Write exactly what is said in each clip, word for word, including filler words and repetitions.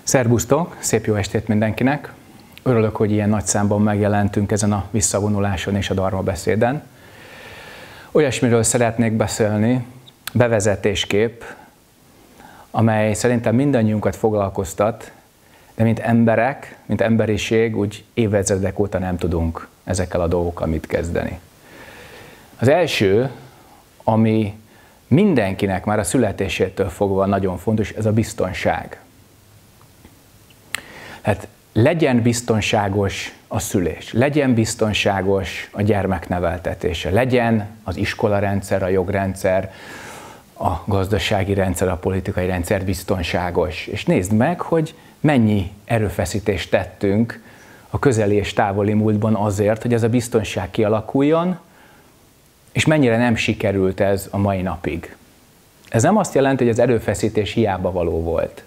Szerbusztok! Szép jó estét mindenkinek! Örülök, hogy ilyen nagy számban megjelentünk ezen a visszavonuláson és a dharmabeszéden. Olyasmiről szeretnék beszélni, bevezetésképp, amely szerintem mindannyiunkat foglalkoztat, de mint emberek, mint emberiség úgy évezredek óta nem tudunk ezekkel a dolgokkal mit kezdeni. Az első, ami mindenkinek már a születésétől fogva nagyon fontos, ez a biztonság. Hát legyen biztonságos a szülés, legyen biztonságos a gyermek neveltetése, legyen az iskolarendszer, a jogrendszer, a gazdasági rendszer, a politikai rendszer biztonságos. És nézd meg, hogy mennyi erőfeszítést tettünk a közeli és távoli múltban azért, hogy ez a biztonság kialakuljon, és mennyire nem sikerült ez a mai napig. Ez nem azt jelenti, hogy az erőfeszítés hiába való volt.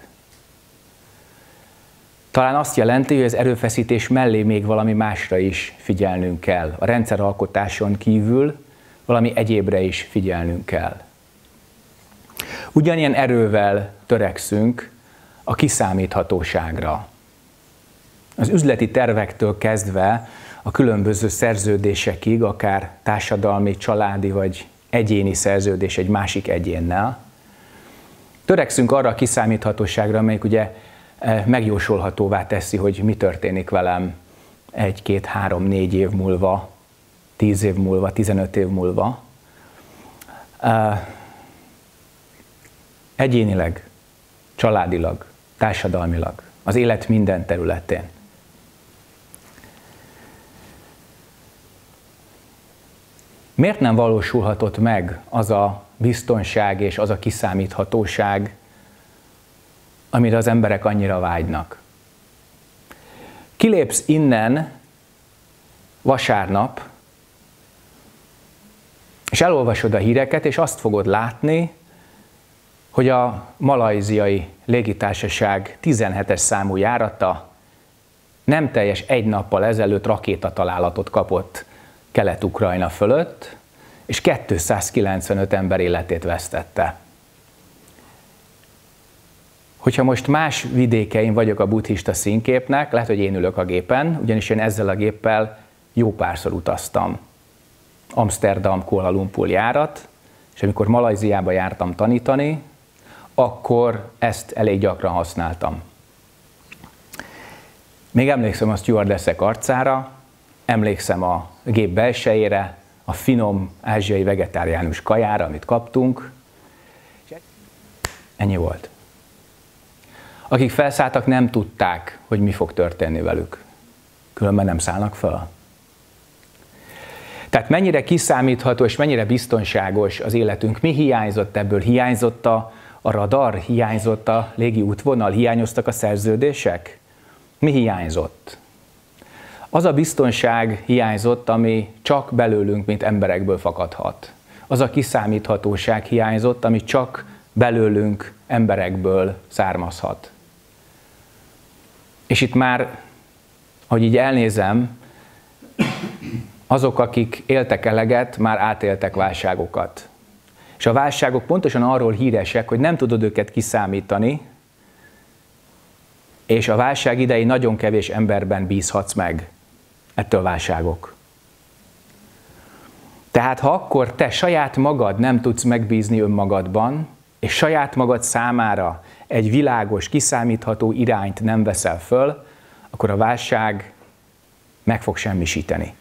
Talán azt jelenti, hogy az erőfeszítés mellé még valami másra is figyelnünk kell. A rendszeralkotáson kívül valami egyébre is figyelnünk kell. Ugyanilyen erővel törekszünk a kiszámíthatóságra. Az üzleti tervektől kezdve a különböző szerződésekig, akár társadalmi, családi vagy egyéni szerződés egy másik egyénnel, törekszünk arra a kiszámíthatóságra, amelyik ugye megjósolhatóvá teszi, hogy mi történik velem egy, két, három, négy év múlva, tíz év múlva, tizenöt év múlva. Egyénileg, családilag, társadalmilag, az élet minden területén. Miért nem valósulhatott meg az a biztonság és az a kiszámíthatóság, amire az emberek annyira vágynak? Kilépsz innen vasárnap, és elolvasod a híreket, és azt fogod látni, hogy a malajziai légitársaság tizenhetes számú járata nem teljes egy nappal ezelőtt rakétatalálatot kapott Kelet-Ukrajna fölött, és kétszázkilencvenöt ember életét vesztette. Hogyha most más vidékein vagyok a buddhista színképnek, lehet, hogy én ülök a gépen, ugyanis én ezzel a géppel jó párszor utaztam. Amsterdam, Kuala Lumpur járat, és amikor Malajziába jártam tanítani, akkor ezt elég gyakran használtam. Még emlékszem a stewardessek arcára, emlékszem a gép belsejére, a finom ázsiai vegetáriánus kajára, amit kaptunk. Ennyi volt. Akik felszálltak, nem tudták, hogy mi fog történni velük. Különben nem szállnak fel. Tehát mennyire kiszámítható és mennyire biztonságos az életünk. Mi hiányzott ebből? Hiányzott a, a radar? Hiányzott a légi útvonal? Hiányoztak a szerződések? Mi hiányzott? Az a biztonság hiányzott, ami csak belőlünk, mint emberekből fakadhat. Az a kiszámíthatóság hiányzott, ami csak belőlünk, emberekből származhat. És itt már, hogy így elnézem, azok, akik éltek eleget, már átéltek válságokat. És a válságok pontosan arról híresek, hogy nem tudod őket kiszámítani, és a válság idején nagyon kevés emberben bízhatsz meg. Ettől válságok. Tehát ha akkor te saját magad nem tudsz megbízni önmagadban, és saját magad számára egy világos, kiszámítható irányt nem veszel föl, akkor a válság meg fog semmisíteni.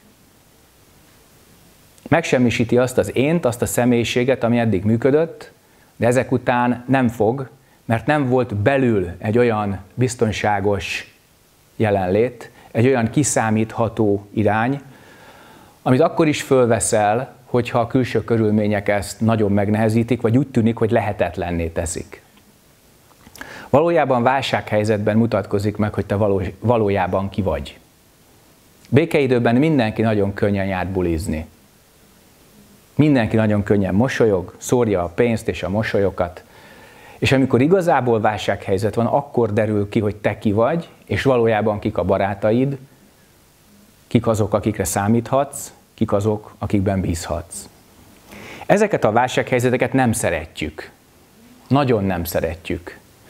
Megsemmisíti azt az ént, azt a személyiséget, ami eddig működött, de ezek után nem fog, mert nem volt belül egy olyan biztonságos jelenlét, egy olyan kiszámítható irány, amit akkor is fölveszel, hogyha a külső körülmények ezt nagyon megnehezítik, vagy úgy tűnik, hogy lehetetlenné teszik. Valójában válsághelyzetben mutatkozik meg, hogy te való, valójában ki vagy. Békeidőben mindenki nagyon könnyen jár bulizni. Mindenki nagyon könnyen mosolyog, szórja a pénzt és a mosolyokat, és amikor igazából válsághelyzet van, akkor derül ki, hogy te ki vagy, és valójában kik a barátaid, kik azok, akikre számíthatsz, kik azok, akikben bízhatsz. Ezeket a válsághelyzeteket nem szeretjük. Nagyon nem szeretjük.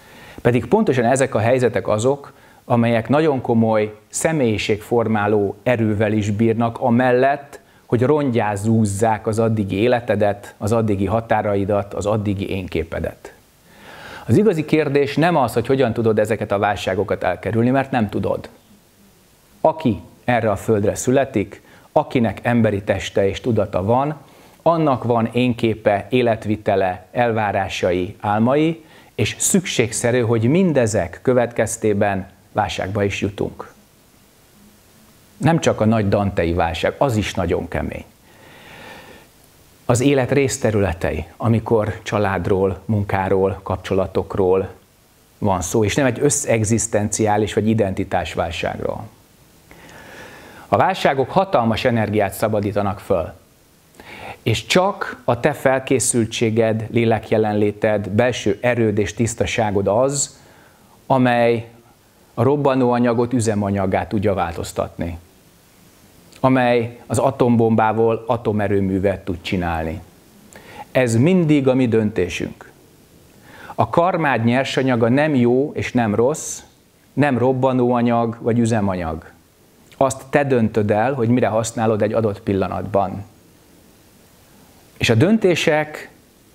Pedig pontosan ezek a helyzetek azok, amelyek nagyon komoly személyiségformáló erővel is bírnak, amellett, hogy rongyázúzzák az addigi életedet, az addigi határaidat, az addigi énképedet. Az igazi kérdés nem az, hogy hogyan tudod ezeket a válságokat elkerülni, mert nem tudod. Aki erre a földre születik, akinek emberi teste és tudata van, annak van énképe, életvitele, elvárásai, álmai, és szükségszerű, hogy mindezek következtében válságba is jutunk. Nem csak a nagy dantei válság, az is nagyon kemény. Az élet részterületei, amikor családról, munkáról, kapcsolatokról van szó, és nem egy összegzisztenciális vagy identitásválságról. A válságok hatalmas energiát szabadítanak föl, és csak a te felkészültséged, lélekjelenléted, belső erőd és tisztaságod az, amely a robbanóanyagot üzemanyaggá tudja változtatni, amely az atombombából atomerőművet tud csinálni. Ez mindig a mi döntésünk. A karmád nyersanyaga nem jó és nem rossz, nem robbanóanyag vagy üzemanyag. Azt te döntöd el, hogy mire használod egy adott pillanatban. És a döntések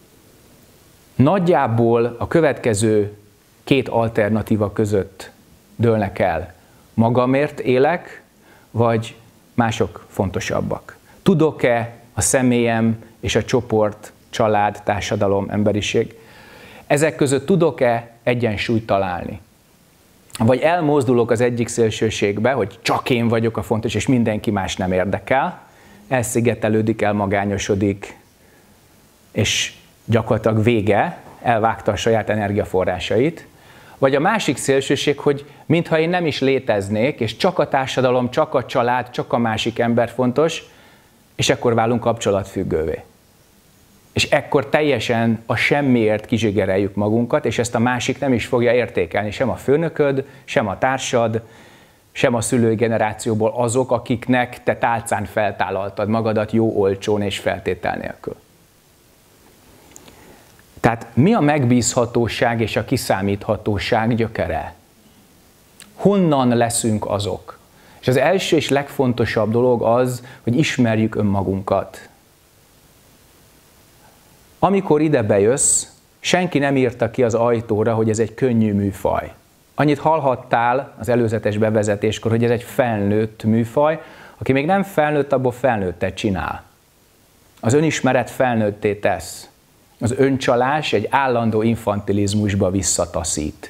nagyjából a következő két alternatíva között dőlnek el. Magamért élek, vagy mások fontosabbak? Tudok-e a személyem és a csoport, család, társadalom, emberiség? Ezek között tudok-e egyensúlyt találni? Vagy elmozdulok az egyik szélsőségbe, hogy csak én vagyok a fontos, és mindenki más nem érdekel, elszigetelődik, elmagányosodik, és gyakorlatilag vége, elvágta a saját energiaforrásait. Vagy a másik szélsőség, hogy mintha én nem is léteznék, és csak a társadalom, csak a család, csak a másik ember fontos, és ekkor válunk kapcsolatfüggővé. És ekkor teljesen a semmiért kizsigereljük magunkat, és ezt a másik nem is fogja értékelni, sem a főnököd, sem a társad, sem a szülői generációból azok, akiknek te tálcán feltállaltad magadat jó olcsón és feltétel nélkül. Tehát mi a megbízhatóság és a kiszámíthatóság gyökere? Honnan leszünk azok? És az első és legfontosabb dolog az, hogy ismerjük önmagunkat. Amikor ide bejössz, senki nem írta ki az ajtóra, hogy ez egy könnyű műfaj. Annyit hallhattál az előzetes bevezetéskor, hogy ez egy felnőtt műfaj, aki még nem felnőtt, abból felnőttet csinál. Az önismeret felnőtté tesz. Az öncsalás egy állandó infantilizmusba visszataszít.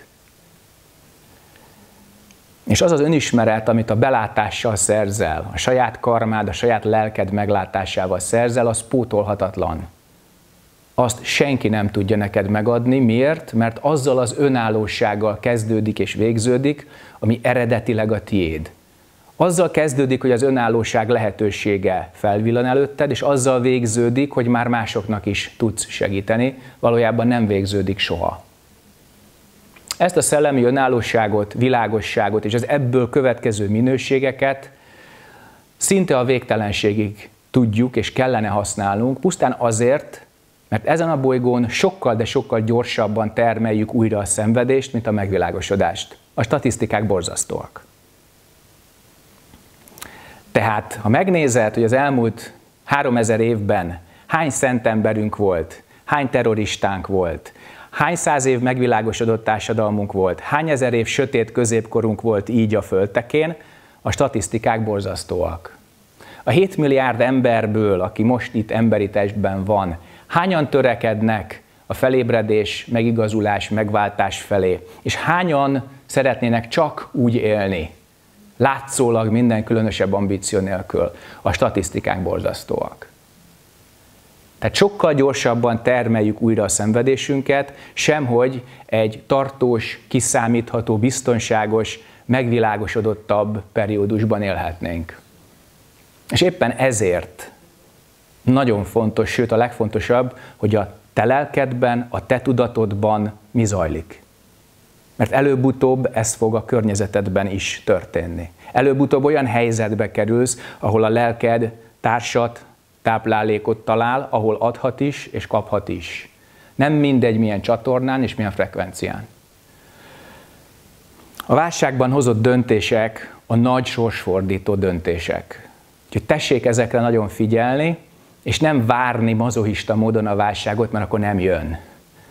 És az az önismeret, amit a belátással szerzel, a saját karmád, a saját lelked meglátásával szerzel, az pótolhatatlan. Azt senki nem tudja neked megadni. Miért? Mert azzal az önállósággal kezdődik és végződik, ami eredetileg a tiéd. Azzal kezdődik, hogy az önállóság lehetősége felvillan előtted, és azzal végződik, hogy már másoknak is tudsz segíteni, valójában nem végződik soha. Ezt a szellemi önállóságot, világosságot és az ebből következő minőségeket szinte a végtelenségig tudjuk és kellene használnunk, pusztán azért, mert ezen a bolygón sokkal, de sokkal gyorsabban termeljük újra a szenvedést, mint a megvilágosodást. A statisztikák borzasztóak. Tehát, ha megnézed, hogy az elmúlt háromezer évben hány szent emberünk volt, hány terroristánk volt, hány száz év megvilágosodott társadalmunk volt, hány ezer év sötét középkorunk volt így a földtekén, a statisztikák borzasztóak. A hét milliárd emberből, aki most itt emberi testben van, hányan törekednek a felébredés, megigazulás, megváltás felé, és hányan szeretnének csak úgy élni, látszólag minden különösebb ambíció nélkül? A statisztikák borzasztóak. Tehát sokkal gyorsabban termeljük újra a szenvedésünket, semhogy egy tartós, kiszámítható, biztonságos, megvilágosodottabb periódusban élhetnénk. És éppen ezért nagyon fontos, sőt a legfontosabb, hogy a te lelkedben, a te tudatodban mi zajlik. Mert előbb-utóbb ez fog a környezetedben is történni. Előbb-utóbb olyan helyzetbe kerülsz, ahol a lelked társat, táplálékot talál, ahol adhat is és kaphat is. Nem mindegy milyen csatornán és milyen frekvencián. A válságban hozott döntések a nagy sorsfordító döntések. Úgyhogy tessék ezekre nagyon figyelni, és nem várni mazochista módon a válságot, mert akkor nem jön.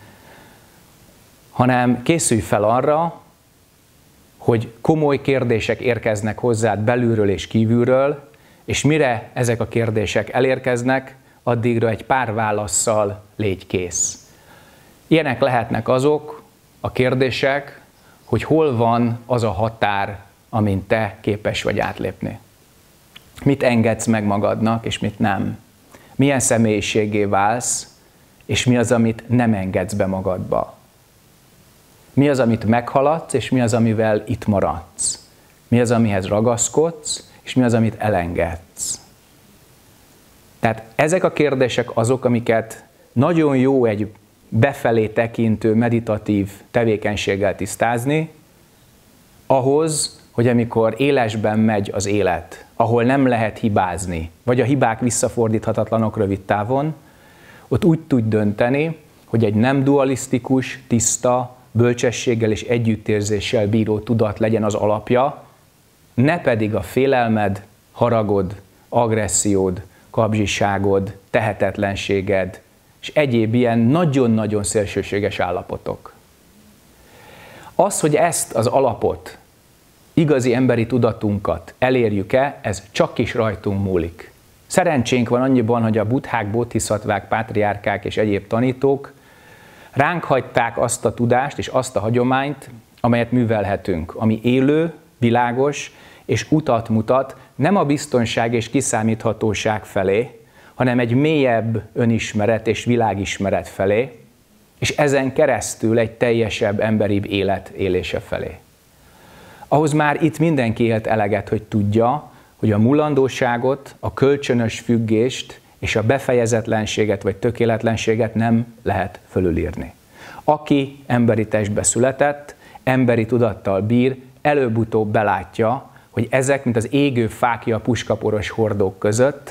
Hanem készülj fel arra, hogy komoly kérdések érkeznek hozzád belülről és kívülről, és mire ezek a kérdések elérkeznek, addigra egy pár válasszal légy kész. Ilyenek lehetnek azok a kérdések, hogy hol van az a határ, amin te képes vagy átlépni. Mit engedsz meg magadnak, és mit nem. Milyen személyiségé válsz, és mi az, amit nem engedsz be magadba. Mi az, amit meghaladsz, és mi az, amivel itt maradsz. Mi az, amihez ragaszkodsz, és mi az, amit elengedsz. Tehát ezek a kérdések azok, amiket nagyon jó egy befelé tekintő, meditatív tevékenységgel tisztázni, ahhoz, hogy amikor élesben megy az élet, ahol nem lehet hibázni, vagy a hibák visszafordíthatatlanok rövid távon, ott úgy tudj dönteni, hogy egy nem dualisztikus, tiszta, bölcsességgel és együttérzéssel bíró tudat legyen az alapja, ne pedig a félelmed, haragod, agressziód, kapzsiságod, tehetetlenséged, és egyéb ilyen nagyon-nagyon szélsőséges állapotok. Az, hogy ezt az alapot, igazi emberi tudatunkat elérjük-e, ez csak is rajtunk múlik. Szerencsénk van annyiban, hogy a buddhák, bodhiszattvák, pátriárkák és egyéb tanítók ránk hagyták azt a tudást és azt a hagyományt, amelyet művelhetünk, ami élő, világos és utat mutat nem a biztonság és kiszámíthatóság felé, hanem egy mélyebb önismeret és világismeret felé, és ezen keresztül egy teljesebb, emberibb élet élése felé. Ahhoz már itt mindenki élt eleget, hogy tudja, hogy a mulandóságot, a kölcsönös függést és a befejezetlenséget vagy tökéletlenséget nem lehet fölülírni. Aki emberi testbe született, emberi tudattal bír, előbb-utóbb belátja, hogy ezek, mint az égő fákja a puskaporos hordók között,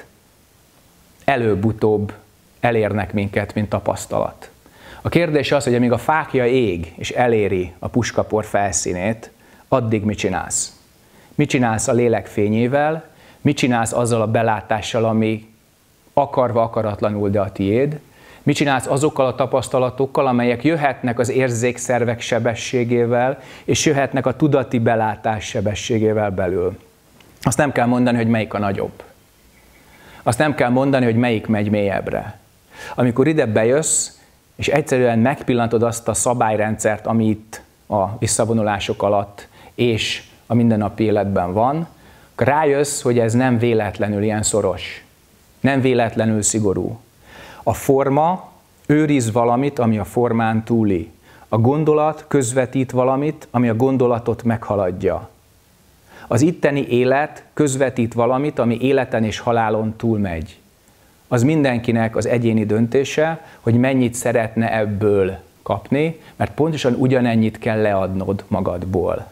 előbb-utóbb elérnek minket, mint tapasztalat. A kérdés az, hogy amíg a fákja ég és eléri a puskapor felszínét, addig mit csinálsz? Mit csinálsz a lélek fényével? Mit csinálsz azzal a belátással, ami akarva, akaratlanul, de a tiéd? Mit csinálsz azokkal a tapasztalatokkal, amelyek jöhetnek az érzékszervek sebességével, és jöhetnek a tudati belátás sebességével belül? Azt nem kell mondani, hogy melyik a nagyobb. Azt nem kell mondani, hogy melyik megy mélyebbre. Amikor ide bejössz, és egyszerűen megpillantod azt a szabályrendszert, ami itt a visszavonulások alatt és a mindennapi életben van, akkor rájössz, hogy ez nem véletlenül ilyen szoros, nem véletlenül szigorú. A forma őriz valamit, ami a formán túli. A gondolat közvetít valamit, ami a gondolatot meghaladja. Az itteni élet közvetít valamit, ami életen és halálon túlmegy. Az mindenkinek az egyéni döntése, hogy mennyit szeretne ebből kapni, mert pontosan ugyanennyit kell leadnod magadból.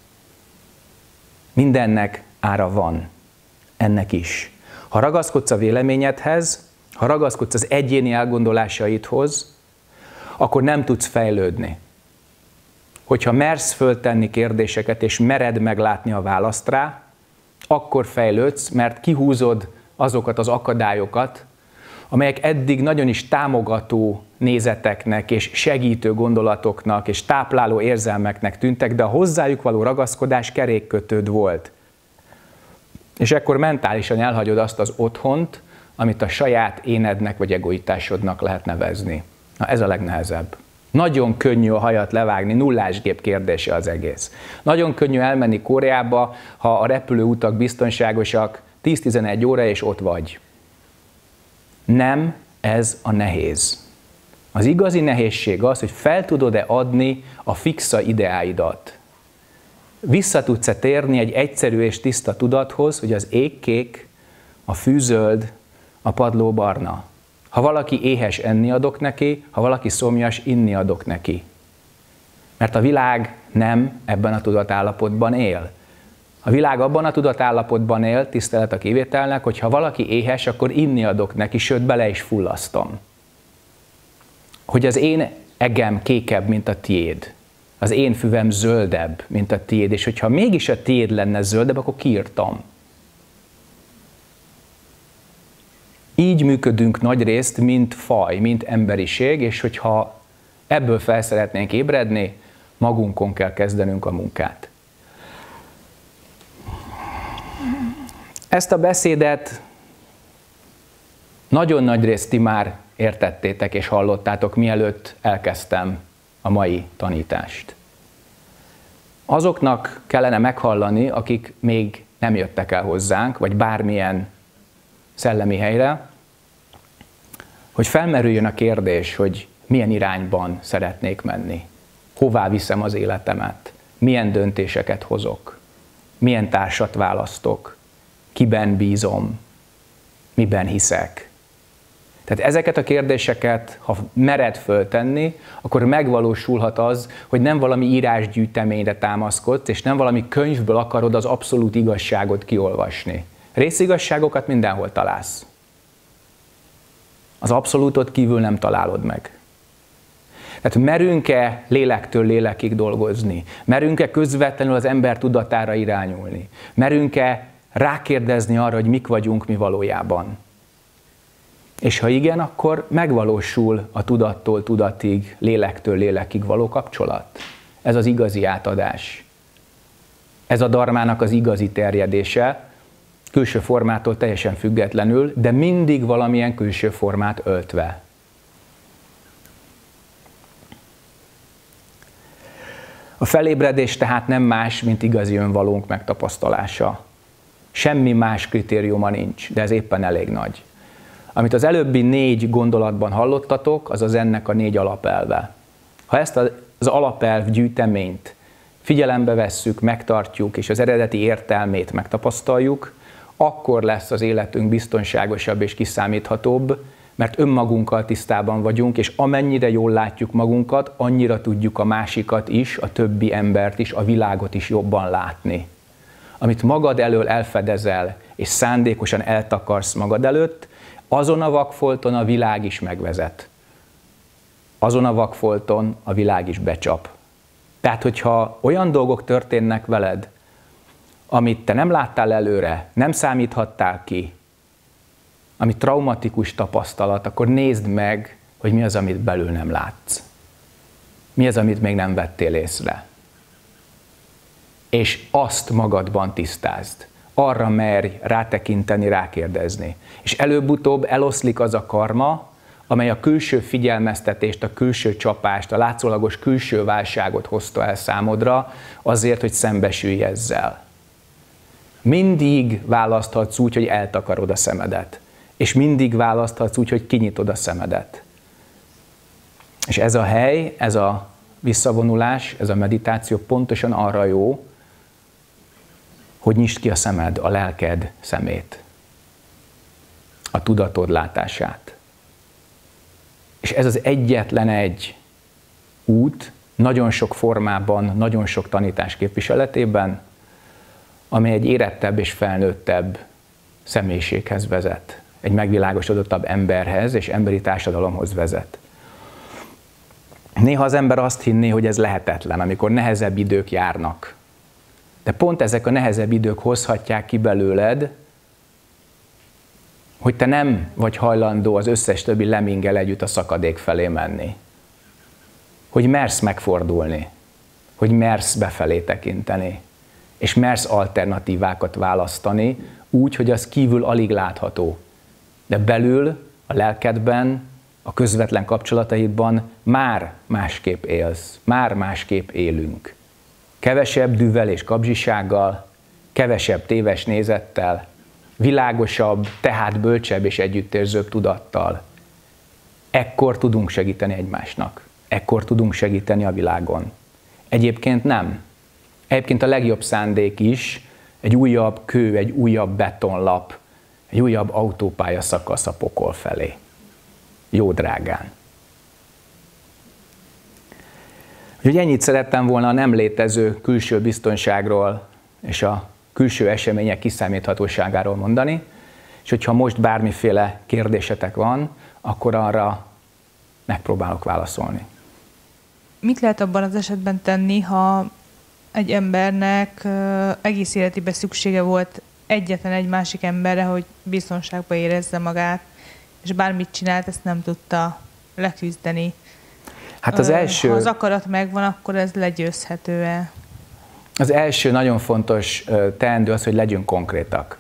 Mindennek ára van, ennek is. Ha ragaszkodsz a véleményedhez, ha ragaszkodsz az egyéni elgondolásaidhoz, akkor nem tudsz fejlődni. Hogyha mersz föltenni kérdéseket, és mered meglátni a választ rá, akkor fejlődsz, mert kihúzod azokat az akadályokat, amelyek eddig nagyon is támogató nézeteknek, és segítő gondolatoknak, és tápláló érzelmeknek tűntek, de a hozzájuk való ragaszkodás kerékkötőd volt. És ekkor mentálisan elhagyod azt az otthont, amit a saját énednek vagy egoitásodnak lehet nevezni. Na ez a legnehezebb. Nagyon könnyű a hajat levágni, nullásgép kérdése az egész. Nagyon könnyű elmenni Koreába, ha a repülőutak biztonságosak, tíz-tizenegy óra és ott vagy. Nem ez a nehéz. Az igazi nehézség az, hogy fel tudod-e adni a fixa ideáidat. Vissza tudsz-e térni egy egyszerű és tiszta tudathoz, hogy az ég kék, a fű zöld, a padló barna. Ha valaki éhes, enni adok neki, ha valaki szomjas, inni adok neki. Mert a világ nem ebben a tudatállapotban él. A világ abban a tudatállapotban él, tisztelet a kivételnek, hogy ha valaki éhes, akkor inni adok neki, sőt bele is fullasztom. Hogy az én egem kékebb, mint a tiéd. Az én füvem zöldebb, mint a tiéd, és hogyha mégis a tiéd lenne zöldebb, akkor kiírtam. Így működünk nagyrészt, mint faj, mint emberiség, és hogyha ebből fel szeretnénk ébredni, magunkon kell kezdenünk a munkát. Ezt a beszédet nagyon nagy részt ti már értettétek és hallottátok, mielőtt elkezdtem a mai tanítást. Azoknak kellene meghallani, akik még nem jöttek el hozzánk, vagy bármilyen szellemi helyre, hogy felmerüljön a kérdés, hogy milyen irányban szeretnék menni, hová viszem az életemet, milyen döntéseket hozok, milyen társat választok, kiben bízom, miben hiszek. Tehát ezeket a kérdéseket, ha mered föltenni, akkor megvalósulhat az, hogy nem valami írásgyűjteményre támaszkodsz, és nem valami könyvből akarod az abszolút igazságot kiolvasni. Részigazságokat mindenhol találsz. Az abszolútot kívül nem találod meg. Tehát merünk-e lélektől lélekig dolgozni? Merünk-e közvetlenül az ember tudatára irányulni? Merünk-e rákérdezni arra, hogy mik vagyunk mi valójában? És ha igen, akkor megvalósul a tudattól tudatig, lélektől lélekig való kapcsolat. Ez az igazi átadás. Ez a dharmának az igazi terjedése, külső formától teljesen függetlenül, de mindig valamilyen külső formát öltve. A felébredés tehát nem más, mint igazi önvalónk megtapasztalása. Semmi más kritériuma nincs, de ez éppen elég nagy. Amit az előbbi négy gondolatban hallottatok, az az ennek a négy alapelve. Ha ezt az alapelv gyűjteményt figyelembe vesszük, megtartjuk, és az eredeti értelmét megtapasztaljuk, akkor lesz az életünk biztonságosabb és kiszámíthatóbb, mert önmagunkkal tisztában vagyunk, és amennyire jól látjuk magunkat, annyira tudjuk a másikat is, a többi embert is, a világot is jobban látni. Amit magad elől elfedezel, és szándékosan eltakarsz magad előtt, azon a vakfolton a világ is megvezet. Azon a vakfolton a világ is becsap. Tehát, hogyha olyan dolgok történnek veled, amit te nem láttál előre, nem számíthattál ki, ami traumatikus tapasztalat, akkor nézd meg, hogy mi az, amit belül nem látsz. Mi az, amit még nem vettél észre. És azt magadban tisztázd. Arra merj rátekinteni, rákérdezni. És előbb-utóbb eloszlik az a karma, amely a külső figyelmeztetést, a külső csapást, a látszólagos külső válságot hozta el számodra, azért, hogy szembesülj ezzel. Mindig választhatsz úgy, hogy eltakarod a szemedet. És mindig választhatsz úgy, hogy kinyitod a szemedet. És ez a hely, ez a visszavonulás, ez a meditáció pontosan arra jó, hogy nyisd ki a szemed, a lelked szemét, a tudatod látását. És ez az egyetlen egy út, nagyon sok formában, nagyon sok tanítás képviseletében, amely egy érettebb és felnőttebb személyiséghez vezet, egy megvilágosodottabb emberhez és emberi társadalomhoz vezet. Néha az ember azt hinné, hogy ez lehetetlen, amikor nehezebb idők járnak. De pont ezek a nehezebb idők hozhatják ki belőled, hogy te nem vagy hajlandó az összes többi leminggel együtt a szakadék felé menni. Hogy mersz megfordulni, hogy mersz befelé tekinteni, és mersz alternatívákat választani, úgy, hogy az kívül alig látható. De belül, a lelkedben, a közvetlen kapcsolataidban már másképp élsz, már másképp élünk. Kevesebb dűvel és kapzsisággal, kevesebb téves nézettel, világosabb, tehát bölcsebb és együttérzőbb tudattal. Ekkor tudunk segíteni egymásnak. Ekkor tudunk segíteni a világon. Egyébként nem. Egyébként a legjobb szándék is egy újabb kő, egy újabb betonlap, egy újabb autópálya szakasz a pokol felé. Jó drágán. Úgyhogy ennyit szerettem volna a nem létező külső biztonságról és a külső események kiszámíthatóságáról mondani, és hogyha most bármiféle kérdésetek van, akkor arra megpróbálok válaszolni. mit lehet abban az esetben tenni, ha egy embernek egész életében szüksége volt egyetlen egy másik emberre, hogy biztonságban érezze magát, és bármit csinált, ezt nem tudta leküzdeni. Hát az első... Ha az akarat megvan, akkor ez legyőzhető-e? Az első nagyon fontos teendő az, hogy legyünk konkrétak.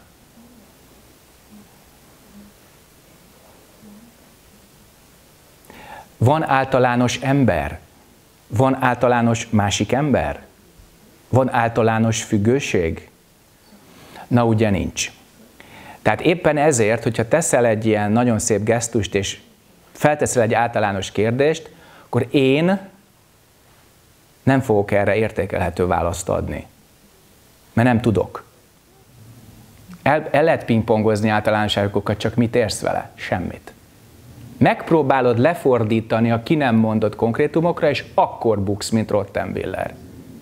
Van általános ember? Van általános másik ember? Van általános függőség? Na ugye nincs. Tehát éppen ezért, hogyha teszel egy ilyen nagyon szép gesztust, és felteszel egy általános kérdést, akkor én nem fogok erre értékelhető választ adni. Mert nem tudok. El, el lehet pingpongozni általánosságokat, csak mit érsz vele? Semmit. Megpróbálod lefordítani a ki nem mondott konkrétumokra, és akkor buksz, mint Rottenwiller.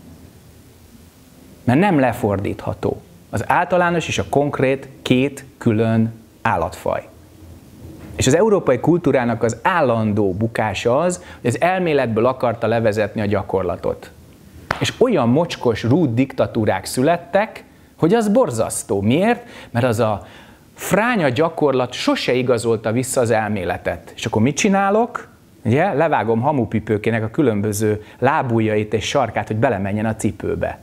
Mert nem lefordítható. Az általános és a konkrét két külön állatfaj. És az európai kultúrának az állandó bukása az, hogy az elméletből akarta levezetni a gyakorlatot. És olyan mocskos, rúd diktatúrák születtek, hogy az borzasztó. Miért? Mert az a fránya gyakorlat sose igazolta vissza az elméletet. És akkor mit csinálok? Ugye? Levágom hamupipőkének a különböző lábujjait és sarkát, hogy belemenjen a cipőbe.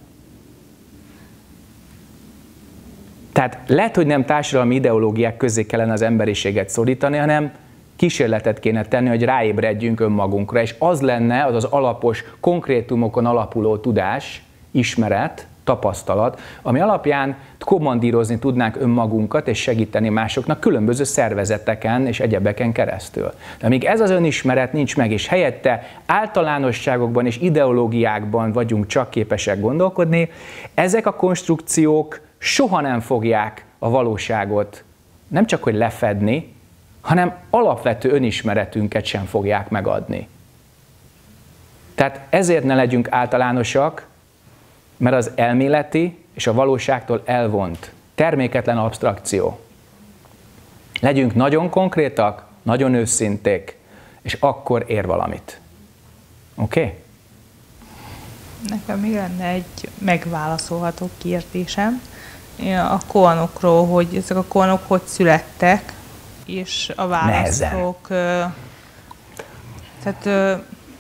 Tehát lehet, hogy nem társadalmi ideológiák közé kellene az emberiséget szorítani, hanem kísérletet kéne tenni, hogy ráébredjünk önmagunkra, és az lenne az az alapos, konkrétumokon alapuló tudás, ismeret, tapasztalat, ami alapján kommandírozni tudnánk önmagunkat, és segíteni másoknak különböző szervezeteken és egyebeken keresztül. De amíg ez az önismeret nincs meg, és helyette általánosságokban és ideológiákban vagyunk csak képesek gondolkodni, ezek a konstrukciók soha nem fogják a valóságot nem csak hogy lefedni, hanem alapvető önismeretünket sem fogják megadni. Tehát ezért ne legyünk általánosak, mert az elméleti és a valóságtól elvont, terméketlen absztrakció. Legyünk nagyon konkrétak, nagyon őszinték, és akkor ér valamit. Oké? Okay? Nekem még lenne egy megválaszolható kérdésem a koanokról, hogy ezek a koanok hogy születtek, és a válaszok... Nehezen. Tehát...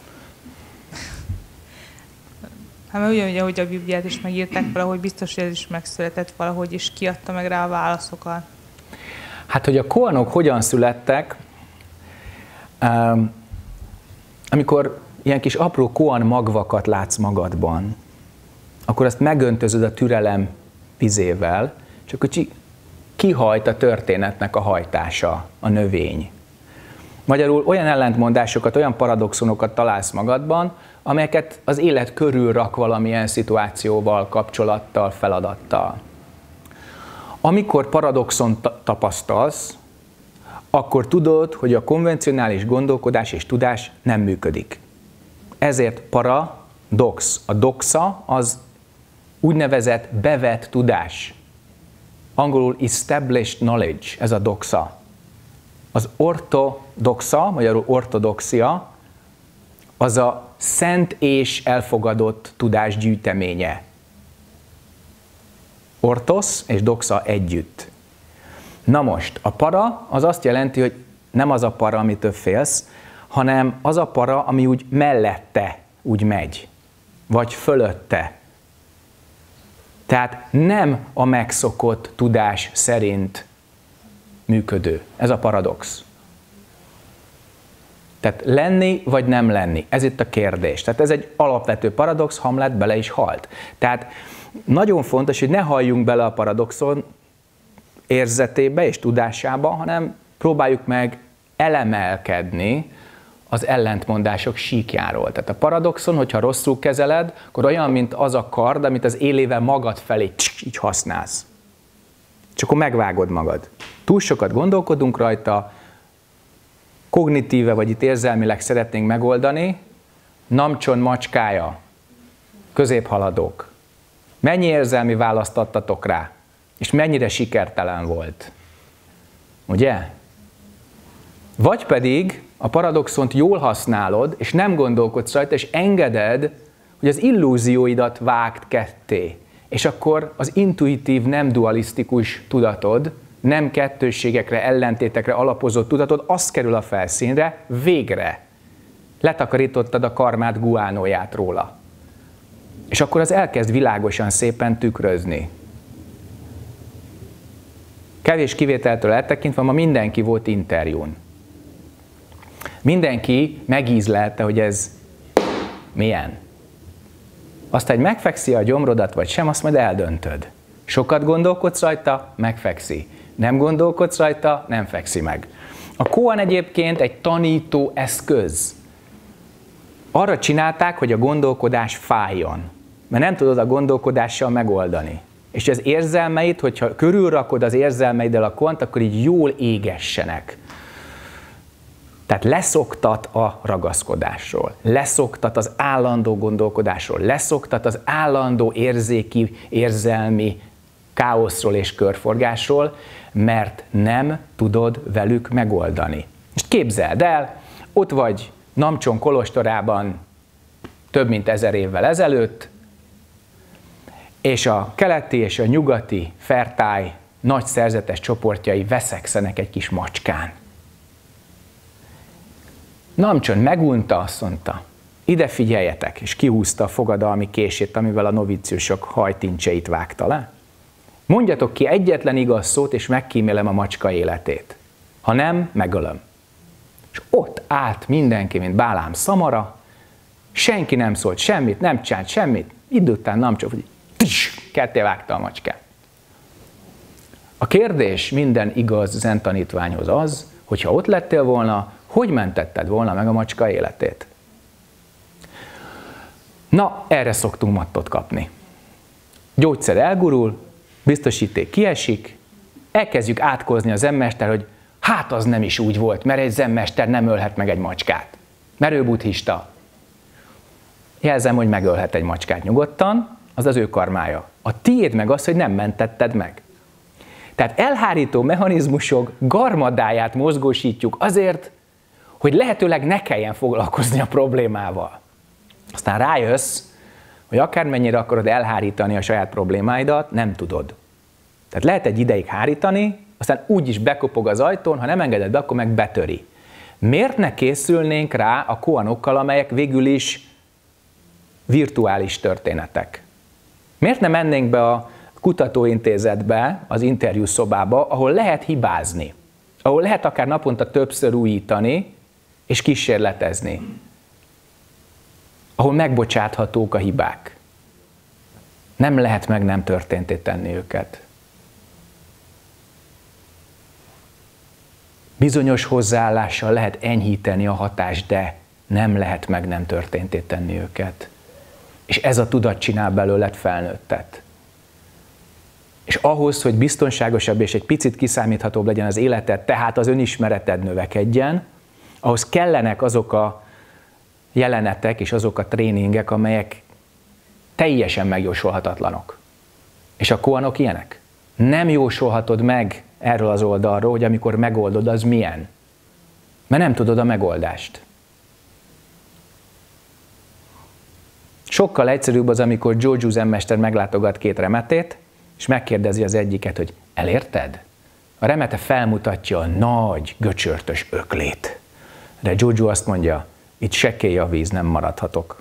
Hát ugyanúgy, ahogy a Bibliát is megírták valahogy, biztos, hogy ez is megszületett valahogy, és kiadta meg rá a válaszokat. Hát, hogy a koanok hogyan születtek, amikor ilyen kis apró koan magvakat látsz magadban, akkor azt megöntözöd a türelem vizével, és akkor kihajt a történetnek a hajtása, a növény. Magyarul olyan ellentmondásokat, olyan paradoxonokat találsz magadban, amelyeket az élet körül rak valamilyen szituációval, kapcsolattal, feladattal. Amikor paradoxon tapasztalsz, akkor tudod, hogy a konvencionális gondolkodás és tudás nem működik. Ezért paradox. A doxa az úgynevezett bevett tudás. Angolul established knowledge, ez a doxa. Az ortodoxa, magyarul ortodoxia, az a szent és elfogadott tudás gyűjteménye. Ortosz és doxa együtt. Na most, a para az azt jelenti, hogy nem az a para, amitől félsz, hanem az a para, ami úgy mellette úgy megy, vagy fölötte. Tehát nem a megszokott tudás szerint működő. Ez a paradox. Tehát lenni vagy nem lenni, ez itt a kérdés. Tehát ez egy alapvető paradox, Hamlet bele is halt. Tehát nagyon fontos, hogy ne halljunk bele a paradoxon érzetébe és tudásába, hanem próbáljuk meg elemelkedni az ellentmondások síkjáról. Tehát a paradoxon, hogyha rosszul kezeled, akkor olyan, mint az a kard, amit az élével magad felé így használsz. És akkor megvágod magad. Túl sokat gondolkodunk rajta, kognitíve vagy itt érzelmileg szeretnénk megoldani, namcson macskája, középhaladók. Mennyi érzelmi választ adtatok rá? És mennyire sikertelen volt? Ugye? Vagy pedig a paradoxont jól használod, és nem gondolkodsz rajta, és engeded, hogy az illúzióidat vágd ketté. És akkor az intuitív, nem dualisztikus tudatod, nem kettősségekre, ellentétekre alapozott tudatod, az kerül a felszínre, végre. Letakarítottad a karmát guánóját róla. És akkor az elkezd világosan, szépen tükrözni. Kevés kivételtől eltekintve ma mindenki volt interjún. Mindenki megízlelte, hogy ez milyen. Aztán, hogy megfekszi a gyomrodat vagy sem, azt majd eldöntöd. Sokat gondolkodsz rajta, megfekszi. Nem gondolkodsz rajta, nem fekszi meg. A koan egyébként egy tanító eszköz. Arra csinálták, hogy a gondolkodás fájjon. Mert nem tudod a gondolkodással megoldani. És az érzelmeid, hogyha körülrakod az érzelmeiddel a koant, akkor így jól égessenek. Tehát leszoktat a ragaszkodásról, leszoktat az állandó gondolkodásról, leszoktat az állandó érzéki, érzelmi káoszról és körforgásról, mert nem tudod velük megoldani. Most képzeld el, ott vagy Namcson kolostorában több mint ezer évvel ezelőtt, és a keleti és a nyugati fertály nagy szerzetes csoportjai veszekszenek egy kis macskán. Namcson megunta, azt mondta, ide figyeljetek, és kihúzta a fogadalmi kését, amivel a novíciusok hajtincseit vágta le. Mondjatok ki egyetlen igaz szót, és megkímélem a macska életét. Ha nem, megölöm. És ott állt mindenki, mint Bálám szamara, senki nem szólt semmit, nem csinált semmit, idő után Namcson, hogy tis, ketté vágta a macskát. A kérdés minden igaz zen tanítványhoz az, hogyha ott lettél volna, hogy mentetted volna meg a macska életét? Na, erre szoktunk mattot kapni. Gyógyszer elgurul, biztosíték kiesik, elkezdjük átkozni a zenmester, hogy hát az nem is úgy volt, mert egy zenmester nem ölhet meg egy macskát, mert ő buddhista. Jelzem, hogy megölhet egy macskát nyugodtan, az az ő karmája. A tiéd meg az, hogy nem mentetted meg. Tehát elhárító mechanizmusok garmadáját mozgósítjuk azért, hogy lehetőleg ne kelljen foglalkozni a problémával. Aztán rájössz, hogy akármennyire akarod elhárítani a saját problémáidat, nem tudod. Tehát lehet egy ideig hárítani, aztán úgy is bekopog az ajtón, ha nem engeded be, akkor meg betöri. Miért ne készülnénk rá a koanokkal, amelyek végül is virtuális történetek? Miért ne mennénk be a kutatóintézetbe, az interjú szobába, ahol lehet hibázni, ahol lehet akár naponta többször újítani, és kísérletezni, ahol megbocsáthatók a hibák. Nem lehet meg nem történté tenni őket. Bizonyos hozzáállással lehet enyhíteni a hatást, de nem lehet meg nem történté tenni őket. És ez a tudat csinál belőled felnőttet. És ahhoz, hogy biztonságosabb és egy picit kiszámíthatóbb legyen az életed, tehát az önismereted növekedjen, ahhoz kellenek azok a jelenetek és azok a tréningek, amelyek teljesen megjósolhatatlanok. És a koanok ilyenek. Nem jósolhatod meg erről az oldalról, hogy amikor megoldod, az milyen. Mert nem tudod a megoldást. Sokkal egyszerűbb az, amikor Joju zenmester meglátogat két remetét, és megkérdezi az egyiket, hogy elérted? A remete felmutatja a nagy, göcsörtös öklét. De Joju azt mondja, itt sekély a víz, nem maradhatok.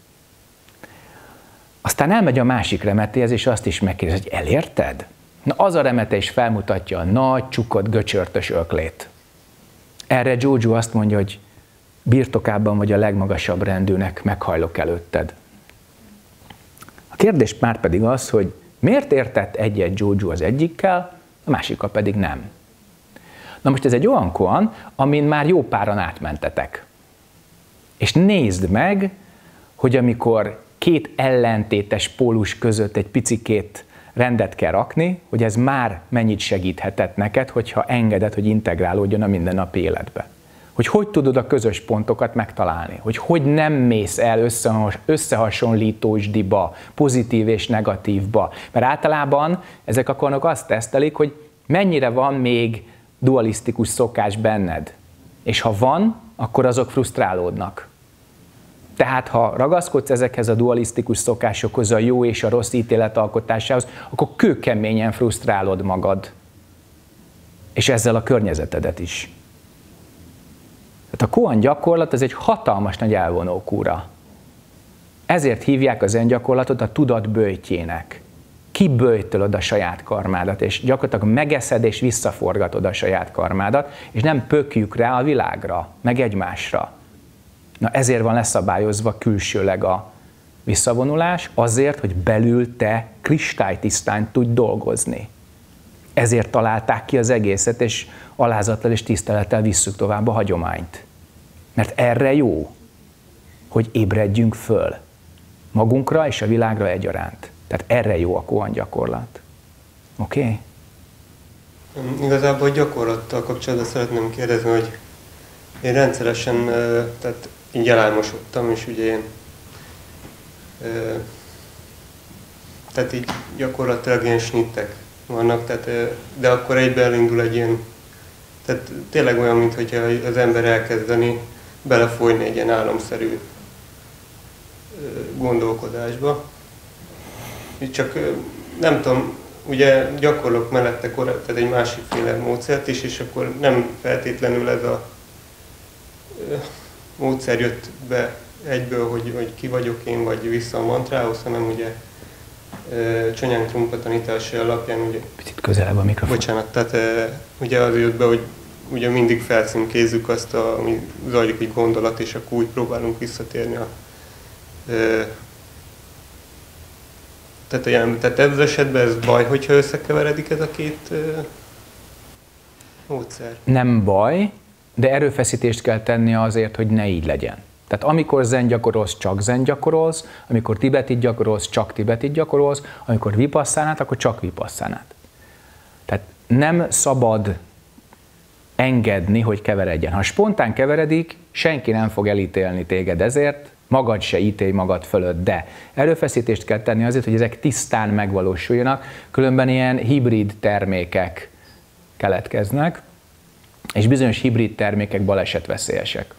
Aztán elmegy a másik remetéhez, és azt is megkérdezi, hogy elérted? Na az a remete is felmutatja a nagy, csukott, göcsörtös öklét. Erre Joju azt mondja, hogy birtokában vagy a legmagasabb rendűnek, meghajlok előtted. A kérdés már pedig az, hogy miért értett egyet Joju az egyikkel, a másikkal pedig nem. Na most ez egy olyan koan, amin már jó páran átmentetek. És nézd meg, hogy amikor két ellentétes pólus között egy picikét rendet kell rakni, hogy ez már mennyit segíthetett neked, hogyha engeded, hogy integrálódjon a mindennapi életbe. Hogy hogy tudod a közös pontokat megtalálni, hogy hogy nem mész el összehas, összehasonlítósdiba, pozitív és negatívba. Mert általában ezek a koanok azt tesztelik, hogy mennyire van még dualisztikus szokás benned. És ha van, akkor azok frusztrálódnak. Tehát ha ragaszkodsz ezekhez a dualisztikus szokásokhoz, a jó és a rossz ítéletalkotásához, akkor kőkeményen frusztrálod magad. És ezzel a környezetedet is. Tehát a koan gyakorlat az egy hatalmas nagy elvonó kúra. Ezért hívják a zen gyakorlatot a tudat böjtjének. Kiböjtölöd a saját karmádat, és gyakorlatilag megeszed és visszaforgatod a saját karmádat, és nem pökjük rá a világra, meg egymásra. Na ezért van leszabályozva külsőleg a visszavonulás, azért, hogy belül te kristálytisztán tudj dolgozni. Ezért találták ki az egészet, és alázattal és tisztelettel visszük tovább a hagyományt. Mert erre jó, hogy ébredjünk föl magunkra és a világra egyaránt. Tehát erre jó a koan gyakorlat. Oké? Okay? Igazából gyakorlattal kapcsolatban szeretném kérdezni, hogy én rendszeresen, tehát így elálmosodtam, és ugye én, tehát így gyakorlatilag ilyen snittek vannak, tehát, de akkor egyben elindul egy ilyen, tehát tényleg olyan, mintha az ember elkezdeni belefolyni egy ilyen álomszerű gondolkodásba. Így csak nem tudom, ugye gyakorlok mellette korábban, tehát egy másikféle módszert is, és akkor nem feltétlenül ez a módszer jött be egyből, hogy, hogy ki vagyok én, vagy vissza a mantrához, hanem ugye Csonyánk Trungpa tanítása alapján ugye... Picit közelebb a mikrofon. Bocsánat, tehát ugye az jött be, hogy ugye mindig felcímkézzük azt, a, ami zajlik egy gondolat, és akkor úgy próbálunk visszatérni a... Tehát, olyan, tehát ebben az esetben ez baj, hogyha összekeveredik ez a két módszer? Nem baj, de erőfeszítést kell tenni azért, hogy ne így legyen. Tehát amikor zen gyakorolsz, csak zen gyakorolsz, amikor tibetit gyakorolsz, csak tibetit gyakorolsz, amikor vipasszánát, akkor csak vipasszánát. Tehát nem szabad engedni, hogy keveredjen. Ha spontán keveredik, senki nem fog elítélni téged ezért, magad se ítélj magad fölött, de erőfeszítést kell tenni azért, hogy ezek tisztán megvalósuljanak, különben ilyen hibrid termékek keletkeznek, és bizonyos hibrid termékek balesetveszélyesek.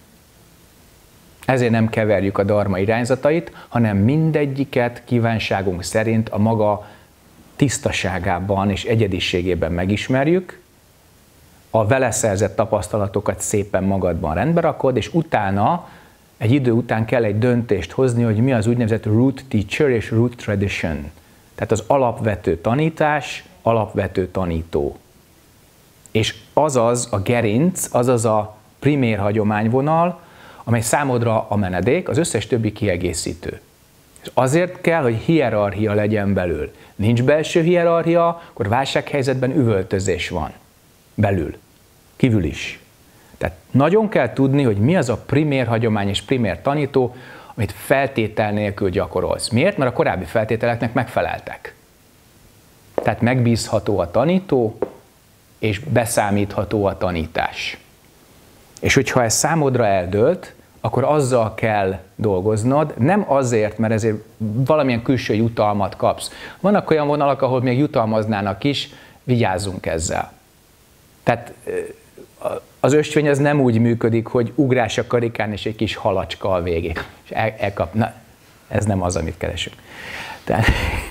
Ezért nem keverjük a dharma irányzatait, hanem mindegyiket kívánságunk szerint a maga tisztaságában és egyediségében megismerjük, a vele szerzett tapasztalatokat szépen magadban rendbe rakod, és utána, egy idő után kell egy döntést hozni, hogy mi az úgynevezett root teacher és root tradition. Tehát az alapvető tanítás, alapvető tanító. És azaz a gerinc, azaz a primér hagyományvonal, amely számodra a menedék, az összes többi kiegészítő. És azért kell, hogy hierarchia legyen belül. Nincs belső hierarchia, akkor válsághelyzetben üvöltözés van. Belül. Kívül is. Tehát nagyon kell tudni, hogy mi az a primér hagyomány és primér tanító, amit feltétel nélkül gyakorolsz. Miért? Mert a korábbi feltételeknek megfeleltek. Tehát megbízható a tanító, és beszámítható a tanítás. És hogyha ez számodra eldőlt, akkor azzal kell dolgoznod, nem azért, mert ezért valamilyen külső jutalmat kapsz. Vannak olyan vonalak, ahol még jutalmaznának is, vigyázzunk ezzel. Tehát az ösvény az nem úgy működik, hogy ugrás a karikán és egy kis halacska a végén. És el, elkap. Na, ez nem az, amit keresünk. Tehát,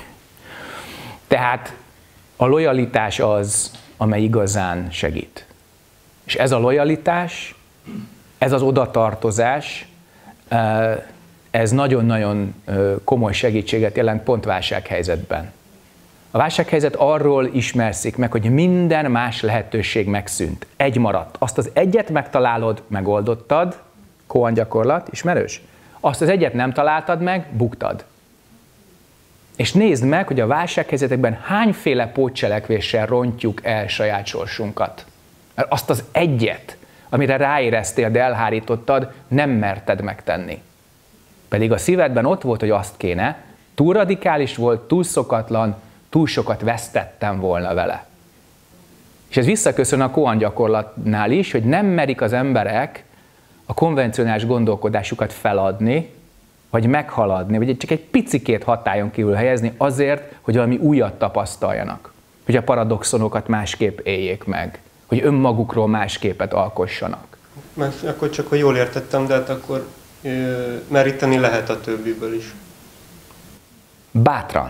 tehát a lojalitás az, amely igazán segít. És ez a lojalitás, ez az odatartozás, ez nagyon-nagyon komoly segítséget jelent pont válsághelyzetben. A válsághelyzet arról ismerszik meg, hogy minden más lehetőség megszűnt. Egy maradt. Azt az egyet megtalálod, megoldottad, koan gyakorlat, ismerős? Azt az egyet nem találtad meg, buktad. És nézd meg, hogy a válsághelyzetekben hányféle pótcselekvéssel rontjuk el saját sorsunkat. Mert azt az egyet, amire ráéreztél, de elhárítottad, nem merted megtenni. Pedig a szívedben ott volt, hogy azt kéne, túl radikális volt, túl szokatlan, túl sokat vesztettem volna vele. És ez visszaköszön a koan gyakorlatnál is, hogy nem merik az emberek a konvencionális gondolkodásukat feladni, vagy meghaladni, vagy csak egy picikét hatályon kívül helyezni azért, hogy valami újat tapasztaljanak. Hogy a paradoxonokat másképp éljék meg. Hogy önmagukról más képet alkossanak. Mert akkor csak, hogy jól értettem, de hát akkor ö, meríteni lehet a többiből is. Bátran.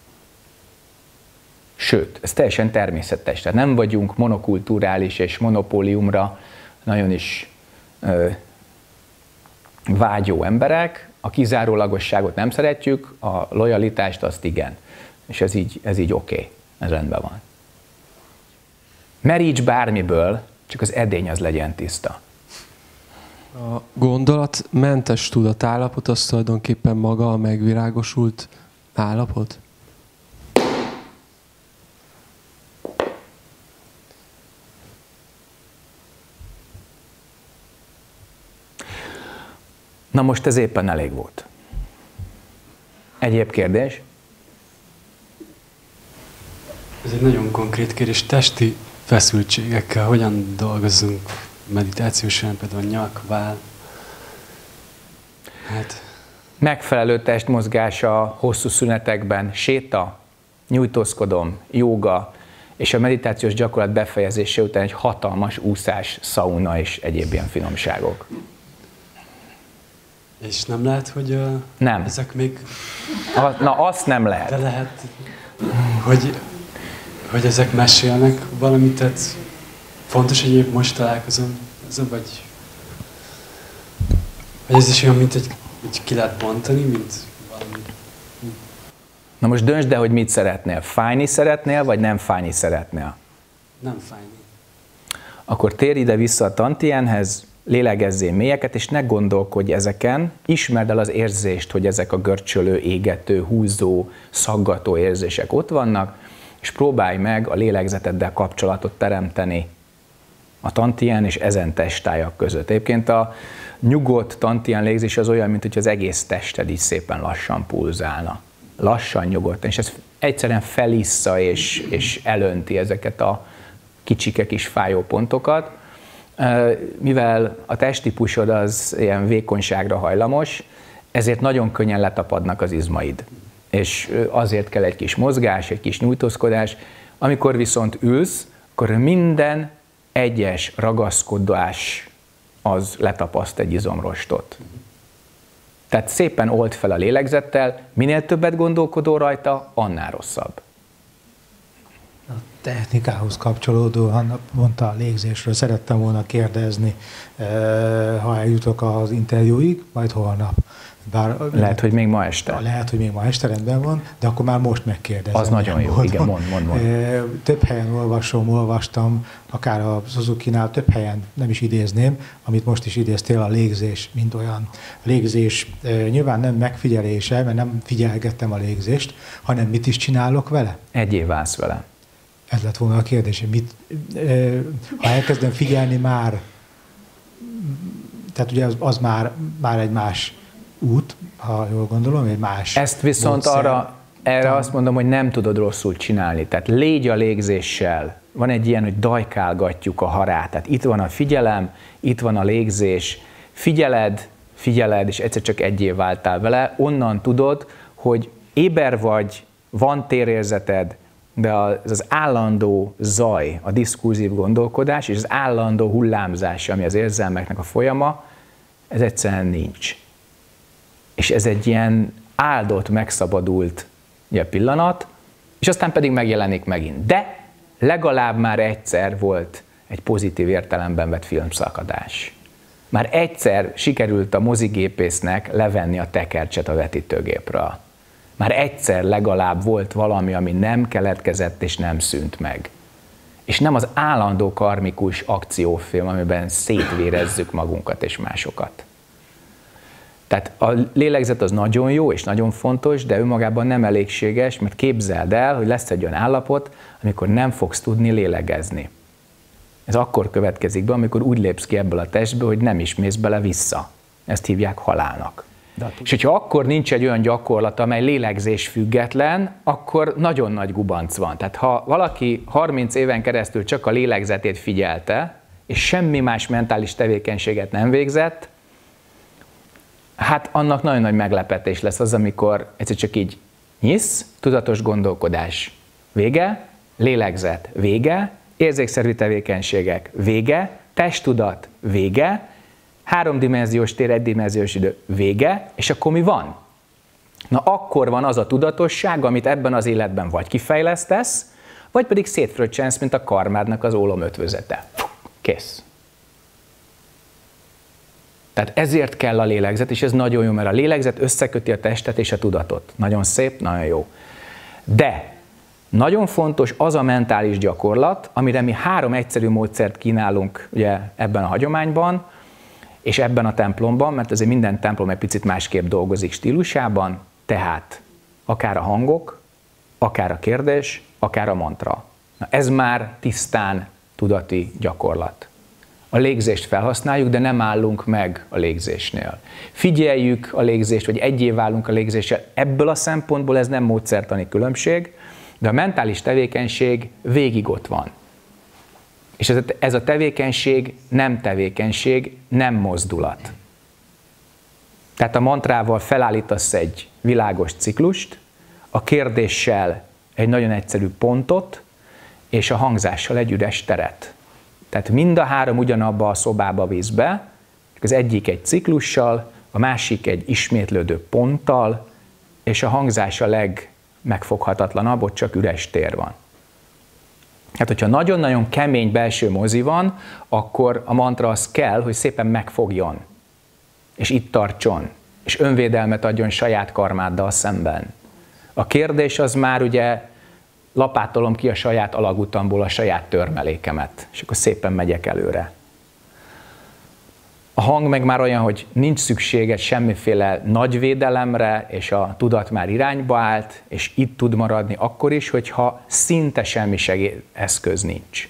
Sőt, ez teljesen természetes. Tehát nem vagyunk monokulturális és monopóliumra nagyon is ö, vágyó emberek. A kizárólagosságot nem szeretjük, a lojalitást azt igen. És ez így, ez így oké, okay. Ez rendben van. Meríts bármiből, csak az edény az legyen tiszta. A gondolatmentes tudatállapot az tulajdonképpen maga a megvirágosult állapot? Na most ez éppen elég volt. Egyéb kérdés? Ez egy nagyon konkrét kérdés. Testi feszültségekkel hogyan dolgozunk meditációsan, például nyak, váll? Hát... Megfelelő testmozgása hosszú szünetekben, séta, nyújtózkodom, jóga, és a meditációs gyakorlat befejezése után egy hatalmas úszás, szauna és egyéb ilyen finomságok. És nem lehet, hogy uh, nem. ezek még... A, na, azt nem lehet. De lehet, hogy, hogy ezek mesélnek valamit, tehát fontos, hogy épp most találkozom ezzel, vagy, vagy ez is olyan, mint egy, hogy ki lehet bontani, mint valami... Na most döntsd el, hogy mit szeretnél. Fájni szeretnél, vagy nem fájni szeretnél? Nem fájni. Akkor térj ide vissza a tantienhez, lélegezzél mélyeket, és ne gondolkodj ezeken, ismerd el az érzést, hogy ezek a görcsölő, égető, húzó, szaggató érzések ott vannak, és próbálj meg a lélegzeteddel kapcsolatot teremteni a tantien és ezen testtájak között. Egyébként a nyugodt tantien légzés az olyan, mint hogy az egész tested is szépen lassan pulzálna. Lassan, nyugodtan, és ez egyszerűen felissza és, és elönti ezeket a kicsike kis fájó pontokat. Mivel a testtípusod az ilyen vékonyságra hajlamos, ezért nagyon könnyen letapadnak az izmaid. És azért kell egy kis mozgás, egy kis nyújtózkodás. Amikor viszont ülsz, akkor minden egyes ragaszkodás az letapaszt egy izomrostot. Tehát szépen old fel a lélegzettel, minél többet gondolkodol rajta, annál rosszabb. A technikához kapcsolódóan mondta a légzésről, szerettem volna kérdezni, ha eljutok az interjúig, majd holnap. Bár, lehet, hogy még ma este. Lehet, hogy még ma este, rendben van, de akkor már most megkérdezem. Az nagyon jó, módon. Igen, mond, mond, mond. Több helyen olvasom, olvastam, akár a Suzuki-nál, több helyen, nem is idézném, amit most is idéztél, a légzés, mint olyan. A légzés nyilván nem megfigyelése, mert nem figyelgettem a légzést, hanem mit is csinálok vele? Egyé válsz vele. Ez lett volna a kérdés, mit, ha elkezdem figyelni már, tehát ugye az, az már, már egy más út, ha jól gondolom, egy más Ezt viszont módszer. arra, erre azt mondom, hogy nem tudod rosszul csinálni. Tehát légy a légzéssel. Van egy ilyen, hogy dajkálgatjuk a harát. Tehát itt van a figyelem, itt van a légzés. Figyeled, figyeled, és egyszer csak egyé váltál vele. Onnan tudod, hogy éber vagy, van térérzeted, de az, az állandó zaj, a diszkurzív gondolkodás, és az állandó hullámzás, ami az érzelmeknek a folyama, ez egyszerűen nincs. És ez egy ilyen áldott, megszabadult ugye, pillanat, és aztán pedig megjelenik megint. De legalább már egyszer volt egy pozitív értelemben vett filmszakadás. Már egyszer sikerült a mozigépésznek levenni a tekercset a vetítőgépről. Már egyszer legalább volt valami, ami nem keletkezett és nem szűnt meg. És nem az állandó karmikus akciófilm, amiben szétvérezzük magunkat és másokat. Tehát a lélegzet az nagyon jó és nagyon fontos, de önmagában nem elégséges, mert képzeld el, hogy lesz egy olyan állapot, amikor nem fogsz tudni lélegezni. Ez akkor következik be, amikor úgy lépsz ki ebből a testből, hogy nem is mész bele vissza. Ezt hívják halálnak. És hogyha akkor nincs egy olyan gyakorlat, amely lélegzés független, akkor nagyon nagy gubanc van. Tehát ha valaki harminc éven keresztül csak a lélegzetét figyelte, és semmi más mentális tevékenységet nem végzett, hát annak nagyon nagy meglepetés lesz az, amikor egyszer csak így nyisz, tudatos gondolkodás vége, lélegzet vége, érzékszervi tevékenységek vége, testtudat vége, háromdimenziós tér, egydimenziós idő, vége, és akkor mi van? Na akkor van az a tudatosság, amit ebben az életben vagy kifejlesztesz, vagy pedig szétfröccsensz, mint a karmádnak az ólom ötvözete. Kész. Tehát ezért kell a lélegzet, és ez nagyon jó, mert a lélegzet összeköti a testet és a tudatot. Nagyon szép, nagyon jó. De nagyon fontos az a mentális gyakorlat, amire mi három egyszerű módszert kínálunk ugye, ebben a hagyományban, és ebben a templomban, mert azért minden templom egy picit másképp dolgozik stílusában, tehát akár a hangok, akár a kérdés, akár a mantra. Na, ez már tisztán tudati gyakorlat. A légzést felhasználjuk, de nem állunk meg a légzésnél. Figyeljük a légzést, vagy egyé válunk a légzéssel. Ebből a szempontból ez nem módszertani különbség, de a mentális tevékenység végig ott van. És ez a, ez a tevékenység nem tevékenység, nem mozdulat. Tehát a mantrával felállítasz egy világos ciklust, a kérdéssel egy nagyon egyszerű pontot, és a hangzással egy üres teret. Tehát mind a három ugyanabba a szobába visz be, az egyik egy ciklussal, a másik egy ismétlődő ponttal, és a hangzás a legmegfoghatatlanabb, ott csak üres tér van. Hát, hogyha nagyon-nagyon kemény belső mozi van, akkor a mantra az kell, hogy szépen megfogjon, és itt tartson, és önvédelmet adjon saját karmáddal szemben. A kérdés az már ugye lapátolom ki a saját alagutamból a saját törmelékemet, és akkor szépen megyek előre. A hang meg már olyan, hogy nincs szüksége semmiféle nagy védelemre, és a tudat már irányba állt, és itt tud maradni akkor is, hogyha szinte semmi segédeszköz nincs.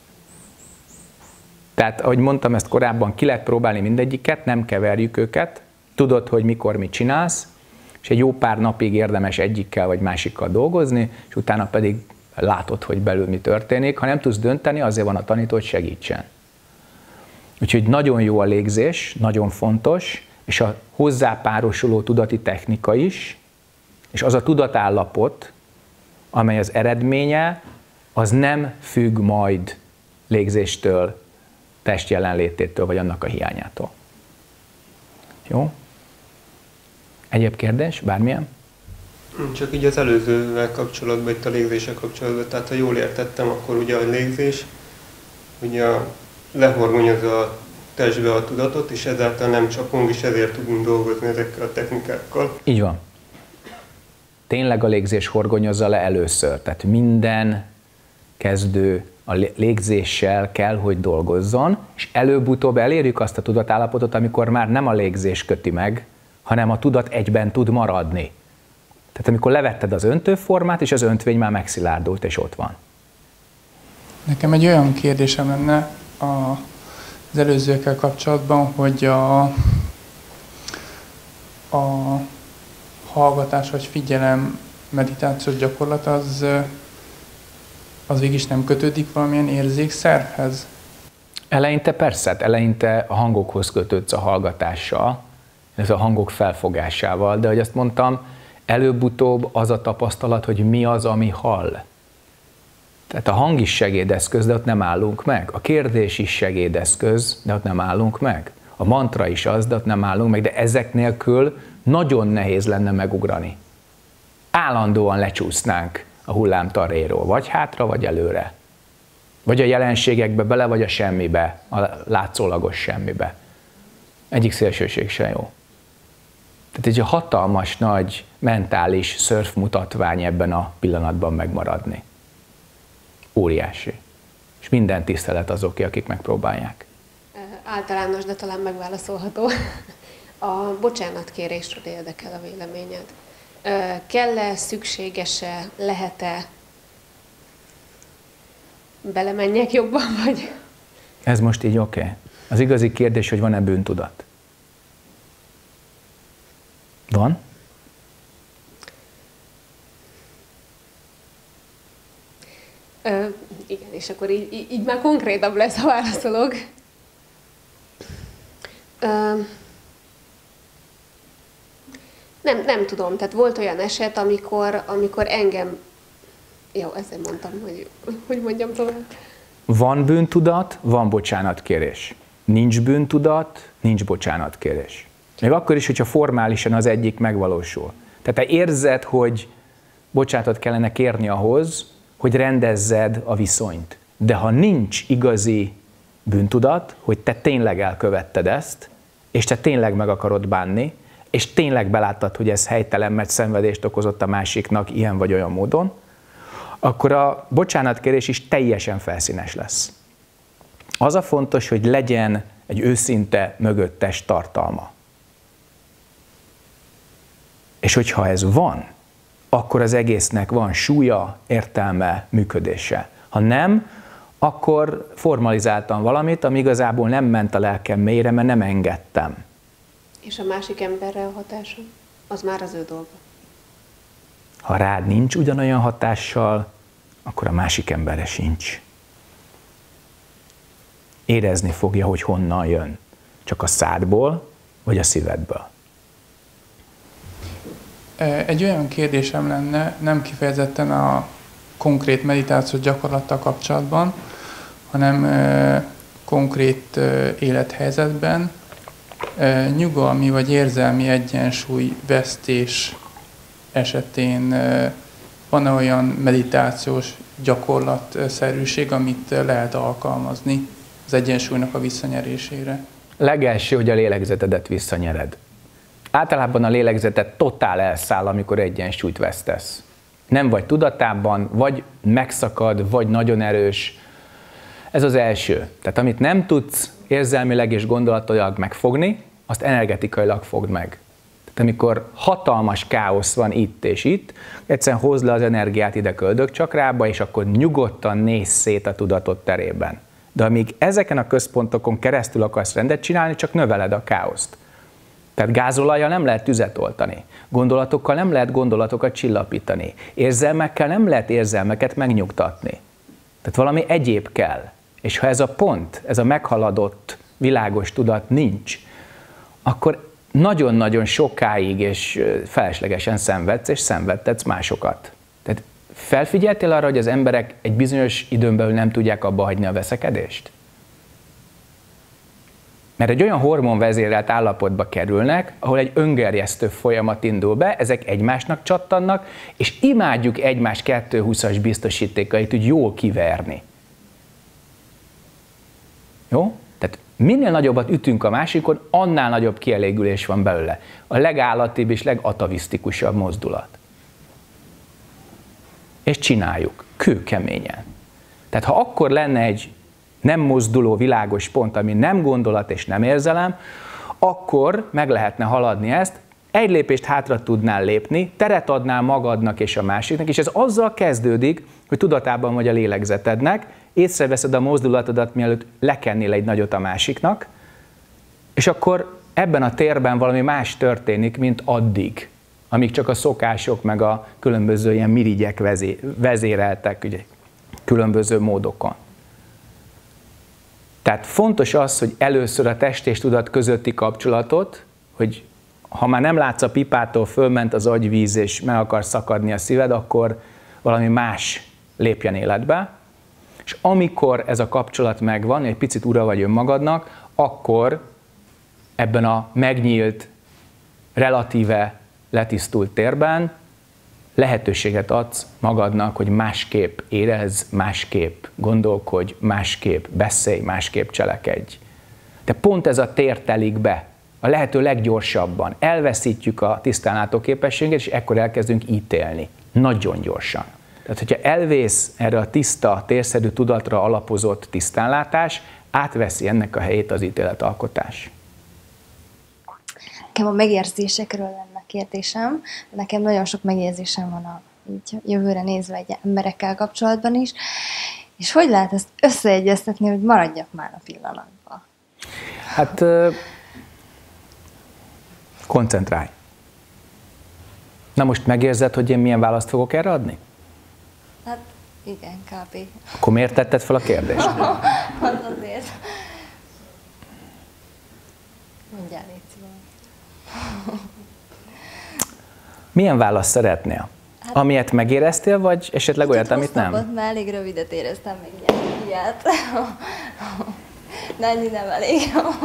Tehát, ahogy mondtam ezt korábban, ki lehet próbálni mindegyiket, nem keverjük őket, tudod, hogy mikor mit csinálsz, és egy jó pár napig érdemes egyikkel vagy másikkal dolgozni, és utána pedig látod, hogy belül mi történik. Ha nem tudsz dönteni, azért van a tanító, hogy segítsen. Úgyhogy nagyon jó a légzés, nagyon fontos, és a hozzápárosuló tudati technika is, és az a tudatállapot, amely az eredménye, az nem függ majd légzéstől, test jelenlététől, vagy annak a hiányától. Jó? Egyéb kérdés? Bármilyen? Csak így az előzővel kapcsolatban, itt a légzéssel kapcsolatban, tehát ha jól értettem, akkor ugye a légzés ugye lehorgonyozza a testbe a tudatot, és ezáltal nem csapunk, és ezért tudunk dolgozni ezekkel a technikákkal. Így van. Tényleg a légzés horgonyozza le először, tehát minden kezdő a légzéssel kell, hogy dolgozzon, és előbb-utóbb elérjük azt a tudatállapotot, amikor már nem a légzés köti meg, hanem a tudat egyben tud maradni. Tehát amikor levetted az öntőformát, és az öntvény már megszilárdult, és ott van. Nekem egy olyan kérdésem lenne az előzőekkel kapcsolatban, hogy a, a hallgatás vagy figyelem meditációs gyakorlat az, az végig is nem kötődik valamilyen érzékszervhez? Eleinte persze, eleinte a hangokhoz kötődsz a hallgatással, ez a hangok felfogásával, de ahogy azt mondtam, előbb-utóbb az a tapasztalat, hogy mi az, ami hall. Tehát a hang is segédeszköz, de ott nem állunk meg. A kérdés is segédeszköz, de ott nem állunk meg. A mantra is az, de ott nem állunk meg, de ezek nélkül nagyon nehéz lenne megugrani. Állandóan lecsúsznánk a hullámtarréról, vagy hátra, vagy előre. Vagy a jelenségekbe bele, vagy a semmibe, a látszólagos semmibe. Egyik szélsőség se jó. Tehát egy hatalmas nagy mentális szörfmutatvány ebben a pillanatban megmaradni. Óriási. És minden tisztelet azoké, akik megpróbálják. Általános, de talán megválaszolható. A bocsánatkérésről érdekel a véleményed. Kell-e, szükséges-e, lehet-e belemenjek jobban, vagy? Ez most így oké. Okay. Az igazi kérdés, hogy van-e bűntudat? Van? Ö, igen, és akkor így, így, így már konkrétabb lesz, ha válaszolok. Ö, nem, nem tudom, tehát volt olyan eset, amikor, amikor engem... Jó, ezzel mondtam, hogy hogy mondjam tovább. Van bűntudat, van bocsánatkérés. nincs bűntudat, nincs bocsánatkérés. Még akkor is, hogyha formálisan az egyik megvalósul. Tehát te érzed, hogy bocsánatot kellene kérni ahhoz, hogy rendezzed a viszonyt. De ha nincs igazi bűntudat, hogy te tényleg elkövetted ezt, és te tényleg meg akarod bánni, és tényleg beláttad, hogy ez helytelen, mert szenvedést okozott a másiknak ilyen vagy olyan módon, akkor a bocsánatkérés is teljesen felszínes lesz. Az a fontos, hogy legyen egy őszinte, mögöttes tartalma. És hogyha ez van, akkor az egésznek van súlya, értelme, működése. Ha nem, akkor formalizáltam valamit, ami igazából nem ment a lelkem mélyre, mert nem engedtem. És a másik emberre a hatása? Az már az ő dolga. Ha rád nincs ugyanolyan hatással, akkor a másik emberre sincs. Érezni fogja, hogy honnan jön. Csak a szádból, vagy a szívedből. Egy olyan kérdésem lenne, nem kifejezetten a konkrét meditáció gyakorlattal kapcsolatban, hanem konkrét élethelyzetben nyugalmi vagy érzelmi egyensúly vesztés esetén van-e olyan meditációs gyakorlatszerűség, amit lehet alkalmazni az egyensúlynak a visszanyerésére? Legelső, hogy a lélegzetedet visszanyered. Általában a lélegzetet totál elszáll, amikor egyensúlyt vesztesz. Nem vagy tudatában, vagy megszakad, vagy nagyon erős. Ez az első. Tehát amit nem tudsz érzelmileg és gondolatilag megfogni, azt energetikailag fogd meg. Tehát amikor hatalmas káosz van itt és itt, egyszerűen hozd le az energiát ide köldökcsakrába, és akkor nyugodtan nézz szét a tudatot terében. De amíg ezeken a központokon keresztül akarsz rendet csinálni, csak növeled a káoszt. Tehát gázolajjal nem lehet tüzet oltani, gondolatokkal nem lehet gondolatokat csillapítani, érzelmekkel nem lehet érzelmeket megnyugtatni. Tehát valami egyéb kell. És ha ez a pont, ez a meghaladott, világos tudat nincs, akkor nagyon-nagyon sokáig és feleslegesen szenvedsz, és szenvedtetsz másokat. Tehát felfigyeltél arra, hogy az emberek egy bizonyos időn belül nem tudják abba hagyni a veszekedést? Mert egy olyan hormonvezérelt állapotba kerülnek, ahol egy öngerjesztő folyamat indul be, ezek egymásnak csattannak, és imádjuk egymás kettőhúszas biztosítékait úgy jól kiverni. Jó? Tehát minél nagyobbat ütünk a másikon, annál nagyobb kielégülés van belőle. A legállatibb és legatavisztikusabb mozdulat. És csináljuk, kőkeményen. Tehát ha akkor lenne egy nem mozduló világos pont, ami nem gondolat és nem érzelem, akkor meg lehetne haladni ezt, egy lépést hátra tudnál lépni, teret adnál magadnak és a másiknak, és ez azzal kezdődik, hogy tudatában vagy a lélegzetednek, észreveszed a mozdulatodat, mielőtt lekennél egy nagyot a másiknak, és akkor ebben a térben valami más történik, mint addig, amíg csak a szokások meg a különböző ilyen mirigyek vezéreltek ugye, különböző módokon. Tehát fontos az, hogy először a test és tudat közötti kapcsolatot, hogy ha már nem látsz a pipától, fölment az agyvíz, és meg akar szakadni a szíved, akkor valami más lépjen életbe. És amikor ez a kapcsolat megvan, egy picit ura vagy önmagadnak, akkor ebben a megnyílt, relatíve letisztult térben lehetőséget adsz magadnak, hogy másképp érezz, másképp gondolkodj, másképp beszélj, másképp cselekedj. De pont ez a tér telik be, a lehető leggyorsabban. Elveszítjük a tisztánlátó képességet, és ekkor elkezdünk ítélni. Nagyon gyorsan. Tehát, hogyha elvész erre a tiszta, térszerű tudatra alapozott tisztánlátás, átveszi ennek a helyét az ítéletalkotás. Nekem a megérzésekről lenne kérdésem. Nekem nagyon sok megérzésem van a így jövőre nézve egy emberekkel kapcsolatban is. És hogy lehet ezt összeegyeztetni, hogy maradjak már a pillanatban? Hát koncentrálj. Na most megérzed, hogy én milyen választ fogok erre adni? Hát igen, kb. Akkor miért tetted fel a kérdést? Hát azért. Mondjál, légy szíves. Milyen választ szeretnél? Hát, amilyet megéreztél, vagy esetleg olyat, amit nem? Mert elég rövidet éreztem, még ilyet. De ennyi nem elég.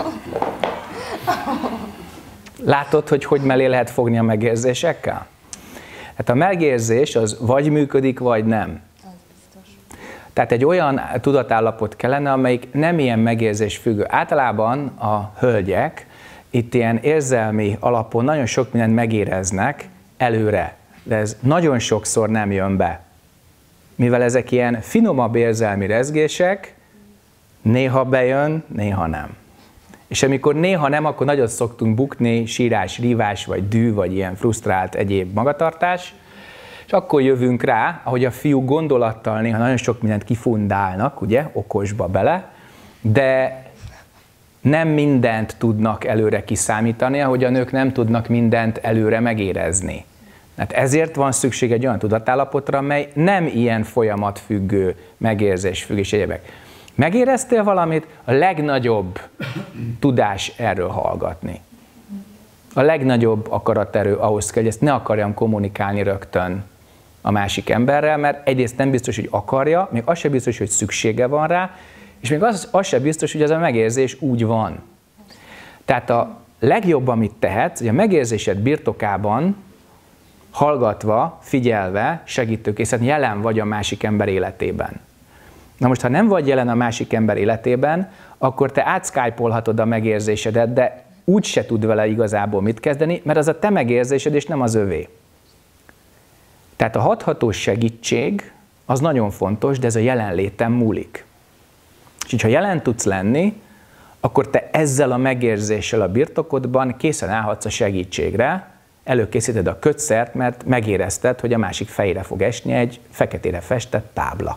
Látod, hogy hogy mellé lehet fogni a megérzésekkel? Hát a megérzés az vagy működik, vagy nem. Tehát egy olyan tudatállapot kellene, amelyik nem ilyen megérzés függő. Általában a hölgyek itt ilyen érzelmi alapon nagyon sok mindent megéreznek előre, de ez nagyon sokszor nem jön be. Mivel ezek ilyen finomabb érzelmi rezgések, néha bejön, néha nem. És amikor néha nem, akkor nagyot szoktunk bukni, sírás, rívás, vagy dű, vagy ilyen frusztrált egyéb magatartás, és akkor jövünk rá, ahogy a fiúk gondolattal néha nagyon sok mindent kifundálnak, ugye, okosba bele, de nem mindent tudnak előre kiszámítani, ahogy a nők nem tudnak mindent előre megérezni. Hát ezért van szükség egy olyan tudatállapotra, amely nem ilyen folyamatfüggő, megérzésfüggő és egyebek. Megéreztél valamit? A legnagyobb tudás erről hallgatni. A legnagyobb akaraterő ahhoz kell, hogy ezt ne akarjam kommunikálni rögtön a másik emberrel, mert egyrészt nem biztos, hogy akarja, még az sem biztos, hogy szüksége van rá, és még az, az sem biztos, hogy az a megérzés úgy van. Tehát a legjobb, amit tehetsz, hogy a megérzésed birtokában hallgatva, figyelve, segítőkészen jelen vagy a másik ember életében. Na most, ha nem vagy jelen a másik ember életében, akkor te átszkájpolhatod a megérzésedet, de úgy se tud vele igazából mit kezdeni, mert az a te megérzésed, és nem az övé. Tehát a hathatós segítség az nagyon fontos, de ez a jelenléten múlik. És ha jelen tudsz lenni, akkor te ezzel a megérzéssel a birtokodban készen állhatsz a segítségre, előkészíted a kötszert, mert megérezted, hogy a másik fejére fog esni egy feketére festett tábla.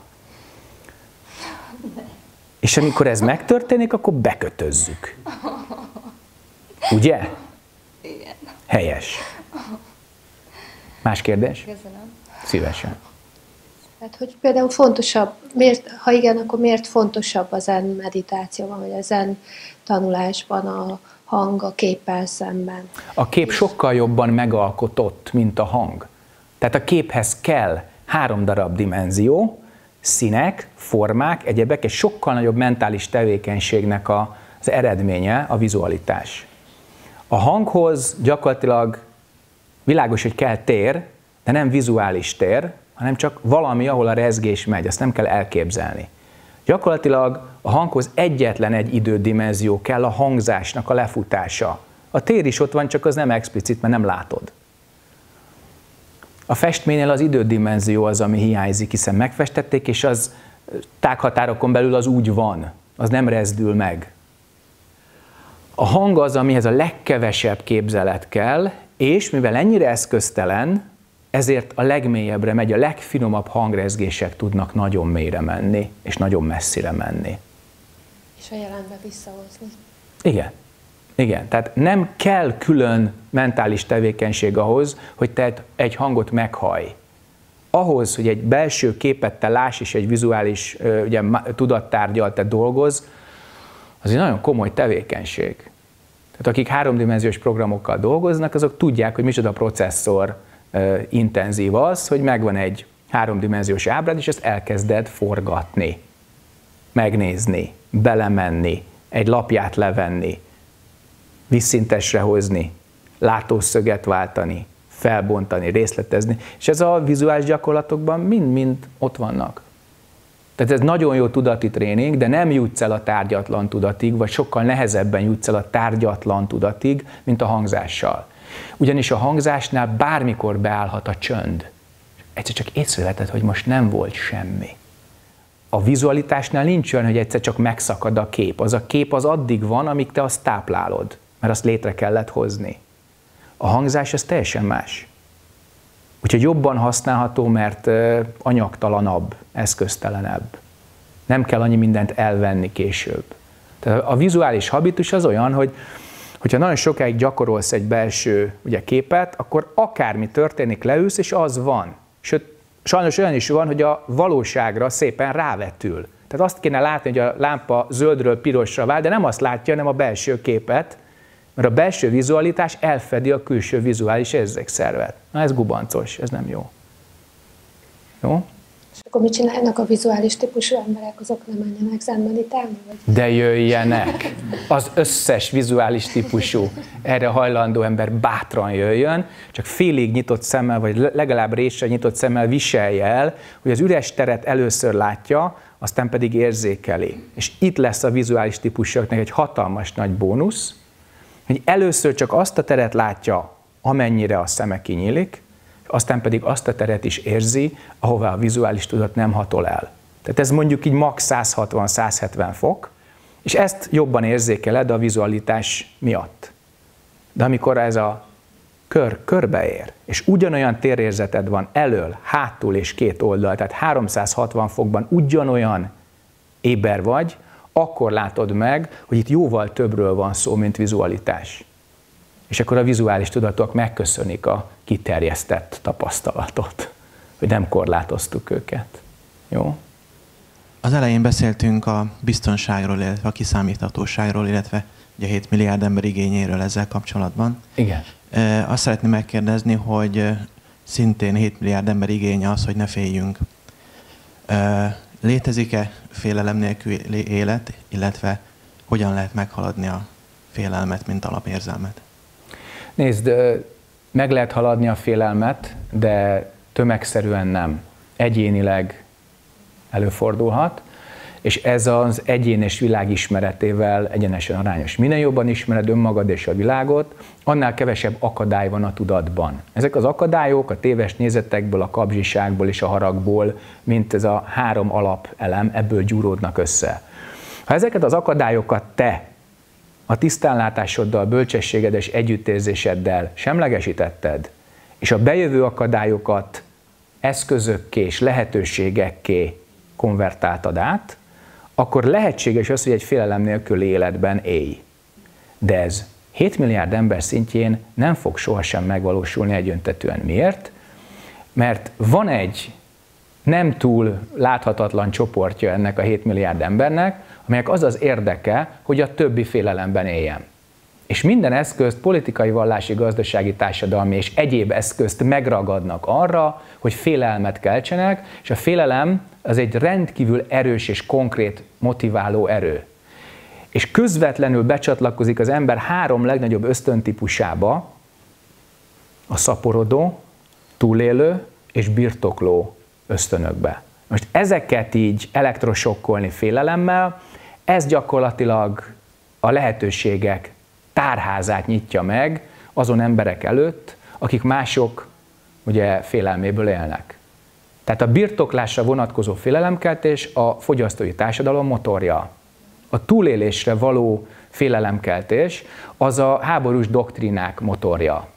És amikor ez megtörténik, akkor bekötözzük. Ugye? Igen. Helyes. Más kérdés? Köszönöm. Szívesen. Tehát, hogy például fontosabb, miért, ha igen, akkor miért fontosabb a zen meditációban, vagy a zen tanulásban a hang a képpel szemben? A kép sokkal jobban megalkotott, mint a hang. Tehát a képhez kell három darab dimenzió, színek, formák, egyebek, és sokkal nagyobb mentális tevékenységnek a, az eredménye a vizualitás. A hanghoz gyakorlatilag világos, hogy kell tér, de nem vizuális tér, hanem csak valami, ahol a rezgés megy, azt nem kell elképzelni. Gyakorlatilag a hanghoz egyetlen egy idődimenzió kell, a hangzásnak a lefutása. A tér is ott van, csak az nem explicit, mert nem látod. A festménynél az idődimenzió az, ami hiányzik, hiszen megfestették, és az tághatárokon belül az úgy van, az nem rezdül meg. A hang az, amihez a legkevesebb képzelet kell, és mivel ennyire eszköztelen, ezért a legmélyebbre megy, a legfinomabb hangrezgések tudnak nagyon mélyre menni, és nagyon messzire menni. És a jelenbe visszahozni. Igen. Igen, tehát nem kell külön mentális tevékenység ahhoz, hogy te egy hangot meghallj. Ahhoz, hogy egy belső képet te láss, és egy vizuális ugye, tudattárgyal te dolgozz, az egy nagyon komoly tevékenység. Tehát akik háromdimenziós programokkal dolgoznak, azok tudják, hogy micsoda processzor uh, intenzív az, hogy megvan egy háromdimenziós ábrád, és ezt elkezded forgatni, megnézni, belemenni, egy lapját levenni, vízszintesre hozni, látószöget váltani, felbontani, részletezni, és ez a vizuális gyakorlatokban mind-mind ott vannak. Tehát ez nagyon jó tudati tréning, de nem jutsz el a tárgyatlan tudatig, vagy sokkal nehezebben jutsz el a tárgyatlan tudatig, mint a hangzással. Ugyanis a hangzásnál bármikor beállhat a csönd. Egyszer csak észreveted, hogy most nem volt semmi. A vizualitásnál nincs olyan, hogy egyszer csak megszakad a kép. Az a kép az addig van, amíg te azt táplálod, mert azt létre kellett hozni. A hangzás az teljesen más. Úgyhogy jobban használható, mert anyagtalanabb, eszköztelenebb. Nem kell annyi mindent elvenni később. Tehát a vizuális habitus az olyan, hogy hogyha nagyon sokáig gyakorolsz egy belső ugye, képet, akkor akármi történik, leülsz, és az van. Sőt, sajnos olyan is van, hogy a valóságra szépen rávetül. Tehát azt kéne látni, hogy a lámpa zöldről pirosra vált, de nem azt látja, hanem a belső képet, mert a belső vizualitás elfedi a külső vizuális érzékszervet. Na ez gubancos, ez nem jó. Jó? És akkor mit csinálnak a vizuális típusú emberek, azok nem menjenek zen-meditálni? Vagy? De jöjjenek! Az összes vizuális típusú, erre hajlandó ember bátran jöjjön, csak félig nyitott szemmel, vagy legalább réssel nyitott szemmel viselje el, hogy az üres teret először látja, aztán pedig érzékeli. És itt lesz a vizuális típusoknak egy hatalmas nagy bónusz, hogy először csak azt a teret látja, amennyire a szeme kinyílik, aztán pedig azt a teret is érzi, ahová a vizuális tudat nem hatol el. Tehát ez mondjuk így max. száz hatvan száz hetven fok, és ezt jobban érzékeled a vizualitás miatt. De amikor ez a kör körbeér, és ugyanolyan térérzeted van elől, hátul és két oldal, tehát háromszázhatvan fokban ugyanolyan éber vagy, akkor látod meg, hogy itt jóval többről van szó, mint vizualitás. És akkor a vizuális tudatok megköszönik a kiterjesztett tapasztalatot, hogy nem korlátoztuk őket. Jó? Az elején beszéltünk a biztonságról, illetve a kiszámíthatóságról, illetve ugye hét milliárd ember igényéről ezzel kapcsolatban. Igen. Azt szeretném megkérdezni, hogy szintén hét milliárd ember igénye az, hogy ne féljünk. Létezik-e félelem nélküli élet, illetve hogyan lehet meghaladni a félelmet, mint alapérzelmet? Nézd, meg lehet haladni a félelmet, de tömegszerűen nem. Egyénileg előfordulhat, és ez az egyénes világ ismeretével egyenesen arányos. Minél jobban ismered önmagad és a világot, annál kevesebb akadály van a tudatban. Ezek az akadályok a téves nézetekből, a kapzsiságból és a haragból, mint ez a három alapelem, ebből gyúródnak össze. Ha ezeket az akadályokat te a tisztánlátásoddal, bölcsességed és együttérzéseddel semlegesítetted, és a bejövő akadályokat eszközökké és lehetőségekké konvertáltad át, akkor lehetséges az, hogy egy félelem nélküli életben élj. De ez hét milliárd ember szintjén nem fog sohasem megvalósulni egyöntetűen. Miért? Mert van egy nem túl láthatatlan csoportja ennek a hét milliárd embernek, amelyek az az érdeke, hogy a többi félelemben éljen. És minden eszközt, politikai, vallási, gazdasági, társadalmi és egyéb eszközt megragadnak arra, hogy félelmet keltsenek, és a félelem az egy rendkívül erős és konkrét motiváló erő. És közvetlenül becsatlakozik az ember három legnagyobb ösztöntípusába, a szaporodó, túlélő és birtokló ösztönökbe. Most ezeket így elektrosokkolni félelemmel, ez gyakorlatilag a lehetőségek tárházát nyitja meg azon emberek előtt, akik mások ugye félelméből élnek. Tehát a birtoklásra vonatkozó félelemkeltés a fogyasztói társadalom motorja. A túlélésre való félelemkeltés az a háborús doktrínák motorja.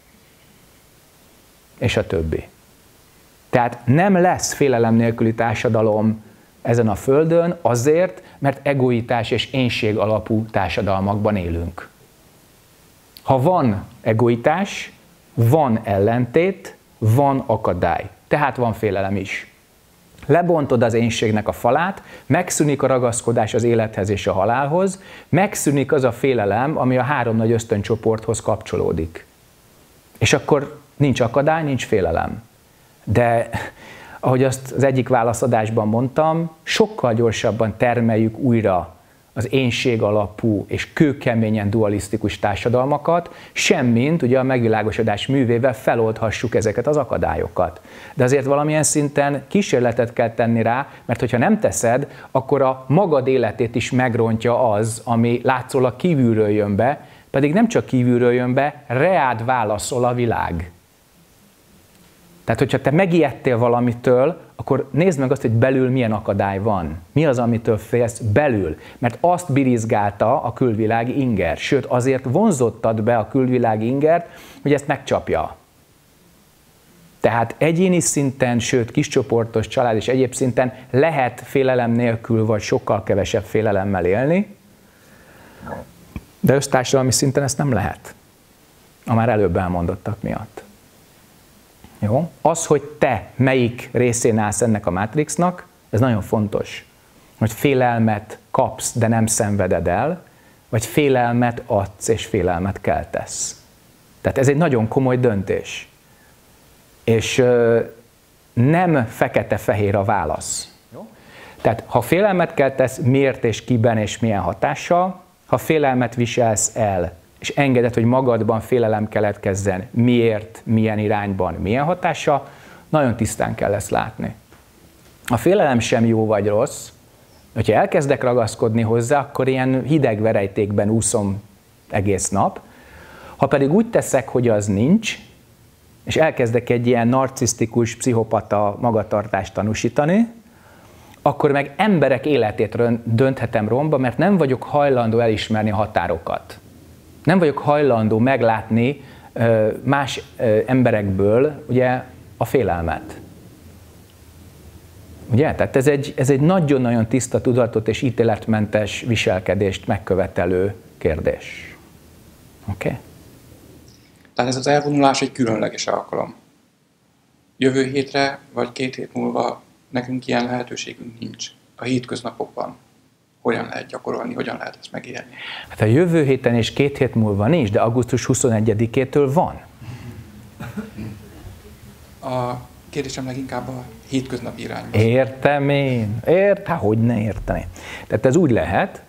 És a többi. Tehát nem lesz félelem nélküli társadalom ezen a földön azért, mert egoitás és énség alapú társadalmakban élünk. Ha van egoitás, van ellentét, van akadály, tehát van félelem is. Lebontod az énségnek a falát, megszűnik a ragaszkodás az élethez és a halálhoz, megszűnik az a félelem, ami a három nagy ösztöncsoporthoz kapcsolódik. És akkor nincs akadály, nincs félelem. De ahogy azt az egyik válaszadásban mondtam, sokkal gyorsabban termeljük újra az énség alapú és kőkeményen dualisztikus társadalmakat, semmint ugye a megvilágosodás művével feloldhassuk ezeket az akadályokat. De azért valamilyen szinten kísérletet kell tenni rá, mert hogyha nem teszed, akkor a magad életét is megrontja az, ami látszólag kívülről jön be, pedig nem csak kívülről jön be, reád válaszol a világ. Tehát, hogyha te megijedtél valamitől, akkor nézd meg azt, hogy belül milyen akadály van. Mi az, amitől félsz belül? Mert azt birizgálta a külvilági inger. Sőt, azért vonzottad be a külvilági ingert, hogy ezt megcsapja. Tehát egyéni szinten, sőt kiscsoportos, család és egyéb szinten lehet félelem nélkül, vagy sokkal kevesebb félelemmel élni, de össztársadalmi szinten ezt nem lehet. A már előbb elmondottak miatt. Jó? Az, hogy te melyik részén állsz ennek a mátrixnak, ez nagyon fontos. Hogy félelmet kapsz, de nem szenveded el, vagy félelmet adsz, és félelmet keltesz. Tehát ez egy nagyon komoly döntés. És nem fekete-fehér a válasz. Tehát ha félelmet keltesz, miért és kiben és milyen hatással, ha félelmet viselsz el, és engeded, hogy magadban félelem keletkezzen, miért, milyen irányban, milyen hatással, nagyon tisztán kell ezt látni. A félelem sem jó vagy rossz, hogyha elkezdek ragaszkodni hozzá, akkor ilyen hideg verejtékben úszom egész nap. Ha pedig úgy teszek, hogy az nincs, és elkezdek egy ilyen narcisztikus, pszichopata magatartást tanúsítani, akkor meg emberek életét dönthetem romba, mert nem vagyok hajlandó elismerni a határokat. Nem vagyok hajlandó meglátni más emberekből ugye, a félelmet. Ugye? Tehát ez egy, ez egy nagyon-nagyon tiszta tudatot és ítéletmentes viselkedést megkövetelő kérdés. Oké? Okay? Tehát ez az elvonulás egy különleges alkalom. Jövő hétre, vagy két hét múlva nekünk ilyen lehetőségünk nincs. A hétköznapokban hogyan lehet gyakorolni, hogyan lehet ezt megélni? Hát a jövő héten és két hét múlva nincs, de augusztus huszonegyedikétől van. A kérdésem leginkább a hétköznapi irányba. Értem én. Ért? Hát hogy ne érteni. Tehát ez úgy lehet,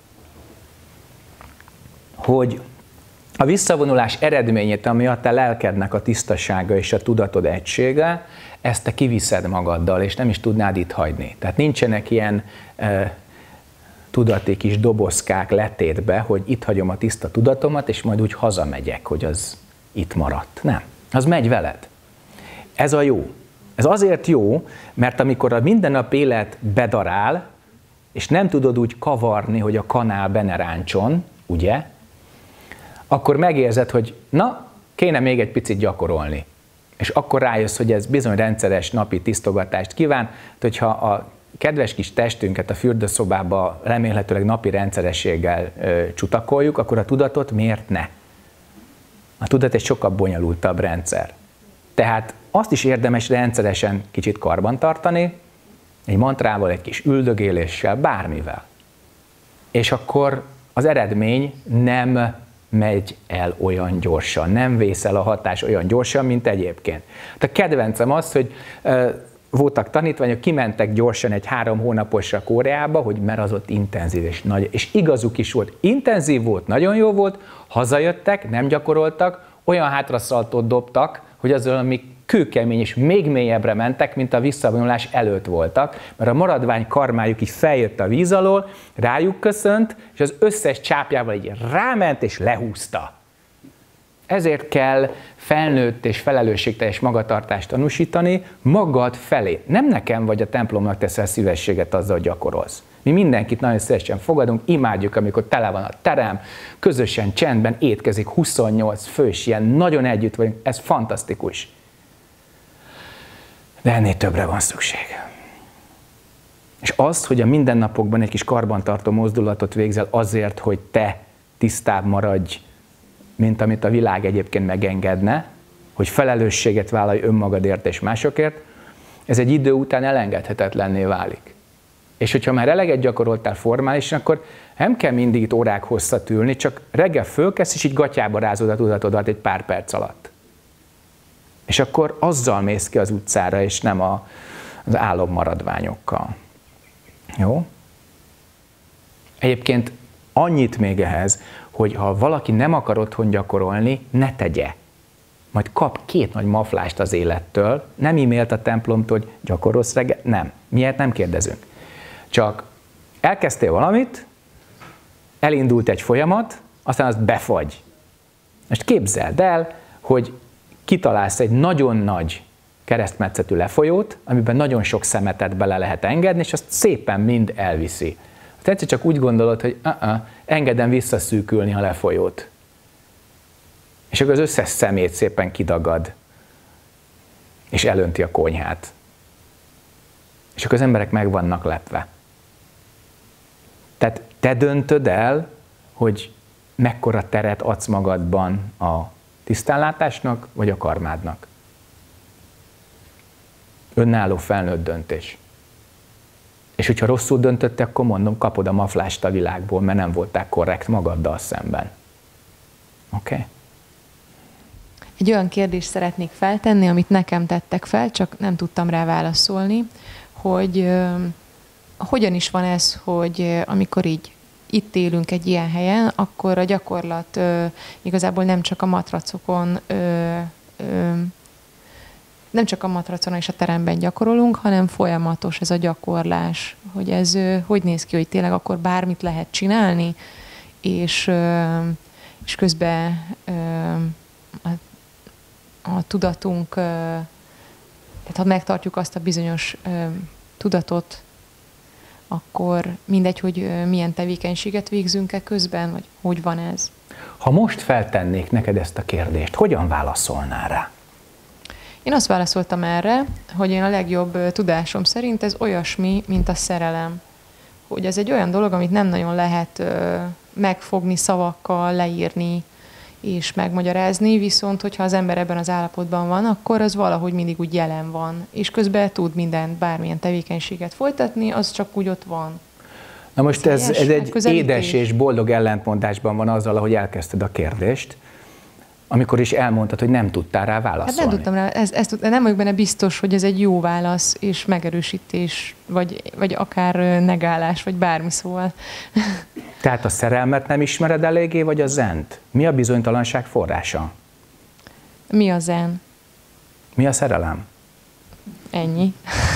hogy a visszavonulás eredményét, ami a te lelkednek a tisztasága és a tudatod egysége, ezt te kiviszed magaddal, és nem is tudnád itt hagyni. Tehát nincsenek ilyen e, tudati kis dobozkák letétbe, hogy itt hagyom a tiszta tudatomat, és majd úgy hazamegyek, hogy az itt maradt. Nem. Az megy veled. Ez a jó. Ez azért jó, mert amikor a mindennap élet bedarál, és nem tudod úgy kavarni, hogy a kanál be ne ráncson, ugye? Akkor megérzed, hogy na, kéne még egy picit gyakorolni. És akkor rájössz, hogy ez bizony rendszeres napi tisztogatást kíván, hogyha a kedves kis testünket a fürdőszobába remélhetőleg napi rendszerességgel ö, csutakoljuk, akkor a tudatot miért ne? A tudat egy sokkal bonyolultabb rendszer. Tehát azt is érdemes rendszeresen kicsit karbantartani, egy mantrával, egy kis üldögéléssel, bármivel. És akkor az eredmény nem megy el olyan gyorsan, nem vész el a hatás olyan gyorsan, mint egyébként. A kedvencem az, hogy uh, voltak tanítványok, kimentek gyorsan egy három hónaposra Koreába, hogy mert az ott intenzív és nagy, és igazuk is volt. Intenzív volt, nagyon jó volt, hazajöttek, nem gyakoroltak, olyan hátraszaltót dobtak, hogy az valami kőkemény és még mélyebbre mentek, mint a visszavonulás előtt voltak, mert a maradvány karmájuk így feljött a víz alól, rájuk köszönt, és az összes csápjával így ráment és lehúzta. Ezért kell felnőtt és felelősségteljes magatartást tanúsítani magad felé. Nem nekem vagy a templomnak teszel szívességet azzal, hogy gyakorolsz. Mi mindenkit nagyon szívesen fogadunk, imádjuk, amikor tele van a terem, közösen, csendben étkezik huszonnyolc fős, ilyen nagyon együtt vagyunk, ez fantasztikus. De ennél többre van szükség. És az, hogy a mindennapokban egy kis karbantartó mozdulatot végzel azért, hogy te tisztább maradj, mint amit a világ egyébként megengedne, hogy felelősséget vállalj önmagadért és másokért, ez egy idő után elengedhetetlenné válik. És hogyha már eleget gyakoroltál formálisan, akkor nem kell mindig itt órák hosszat ülni, csak reggel fölkezd, és így gatyába rázod a tudatodat egy pár perc alatt. És akkor azzal mész ki az utcára, és nem a, az álommaradványokkal. Jó? Egyébként annyit még ehhez, hogy ha valaki nem akar otthon gyakorolni, ne tegye. Majd kap két nagy maflást az élettől, nem e-mailt a templomtól, hogy gyakorolsz reggel, nem. Miért nem kérdezünk? Csak elkezdtél valamit, elindult egy folyamat, aztán azt befagy. Most képzeld el, hogy kitalálsz egy nagyon nagy keresztmetszetű lefolyót, amiben nagyon sok szemetet bele lehet engedni, és azt szépen mind elviszi. Te egyszer csak úgy gondolod, hogy uh-uh, engedem visszaszűkülni a lefolyót. És akkor az összes szemét szépen kidagad, és elönti a konyhát. És akkor az emberek meg vannak lepve. Tehát te döntöd el, hogy mekkora teret adsz magadban a tisztánlátásnak, vagy a karmádnak. Önálló felnőtt döntés. És hogyha rosszul döntöttek, akkor mondom, kapod a maflást a világból, mert nem voltál korrekt magaddal szemben. Oké? Okay? egy olyan kérdést szeretnék feltenni, amit nekem tettek fel, csak nem tudtam rá válaszolni, hogy uh, hogyan is van ez, hogy uh, amikor így itt élünk egy ilyen helyen, akkor a gyakorlat uh, igazából nem csak a matracokon, uh, uh, nem csak a matracon és a teremben gyakorolunk, hanem folyamatos ez a gyakorlás, hogy ez uh, hogy néz ki, hogy tényleg akkor bármit lehet csinálni, és, uh, és közben uh, a, a tudatunk, uh, tehát ha megtartjuk azt a bizonyos uh, tudatot, akkor mindegy, hogy milyen tevékenységet végzünk-e közben, vagy hogy van ez? Ha most feltennék neked ezt a kérdést, hogyan válaszolnál rá? Én azt válaszoltam erre, hogy én a legjobb tudásom szerint ez olyasmi, mint a szerelem. Hogy ez egy olyan dolog, amit nem nagyon lehet ö, megfogni szavakkal, leírni és megmagyarázni, viszont hogyha az ember ebben az állapotban van, akkor az valahogy mindig úgy jelen van, és közben tud mindent, bármilyen tevékenységet folytatni, az csak úgy ott van. Na most ez, ez egy édes és boldog ellentmondásban van azzal, ahogy elkezdted a kérdést, amikor is elmondtad, hogy nem tudtál rá válaszolni. Hát nem tudtam rá, ez, ez, nem vagyok benne biztos, hogy ez egy jó válasz és megerősítés, vagy, vagy akár negálás, vagy bármi, szóval. Tehát a szerelmet nem ismered eléggé, vagy a zent? Mi a bizonytalanság forrása? Mi a zen? Mi a szerelem? Ennyi.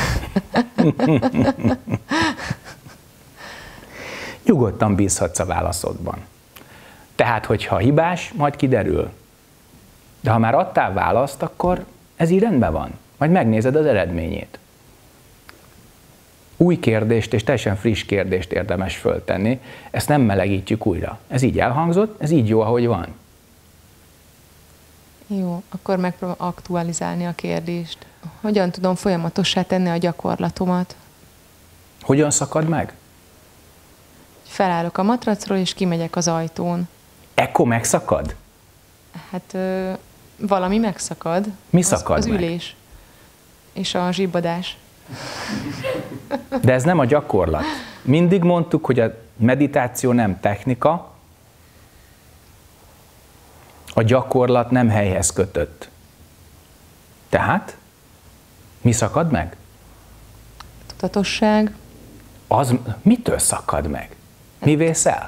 Nyugodtan bízhatsz a válaszodban. Tehát, hogyha hibás, majd kiderül. De ha már adtál választ, akkor ez így rendben van. Majd megnézed az eredményét. Új kérdést és teljesen friss kérdést érdemes föltenni. Ezt nem melegítjük újra. Ez így elhangzott, ez így jó, ahogy van. Jó, akkor megpróbálom aktualizálni a kérdést. Hogyan tudom folyamatossá tenni a gyakorlatomat? Hogyan szakad meg? Felállok a matracról, és kimegyek az ajtón. Ekkor megszakad? Hát ö, valami megszakad. Mi szakad az, az meg? ülés. És a zsibbadás. De ez nem a gyakorlat. Mindig mondtuk, hogy a meditáció nem technika, a gyakorlat nem helyhez kötött. Tehát mi szakad meg? Tudatosság. Az mitől szakad meg? Mi vész el?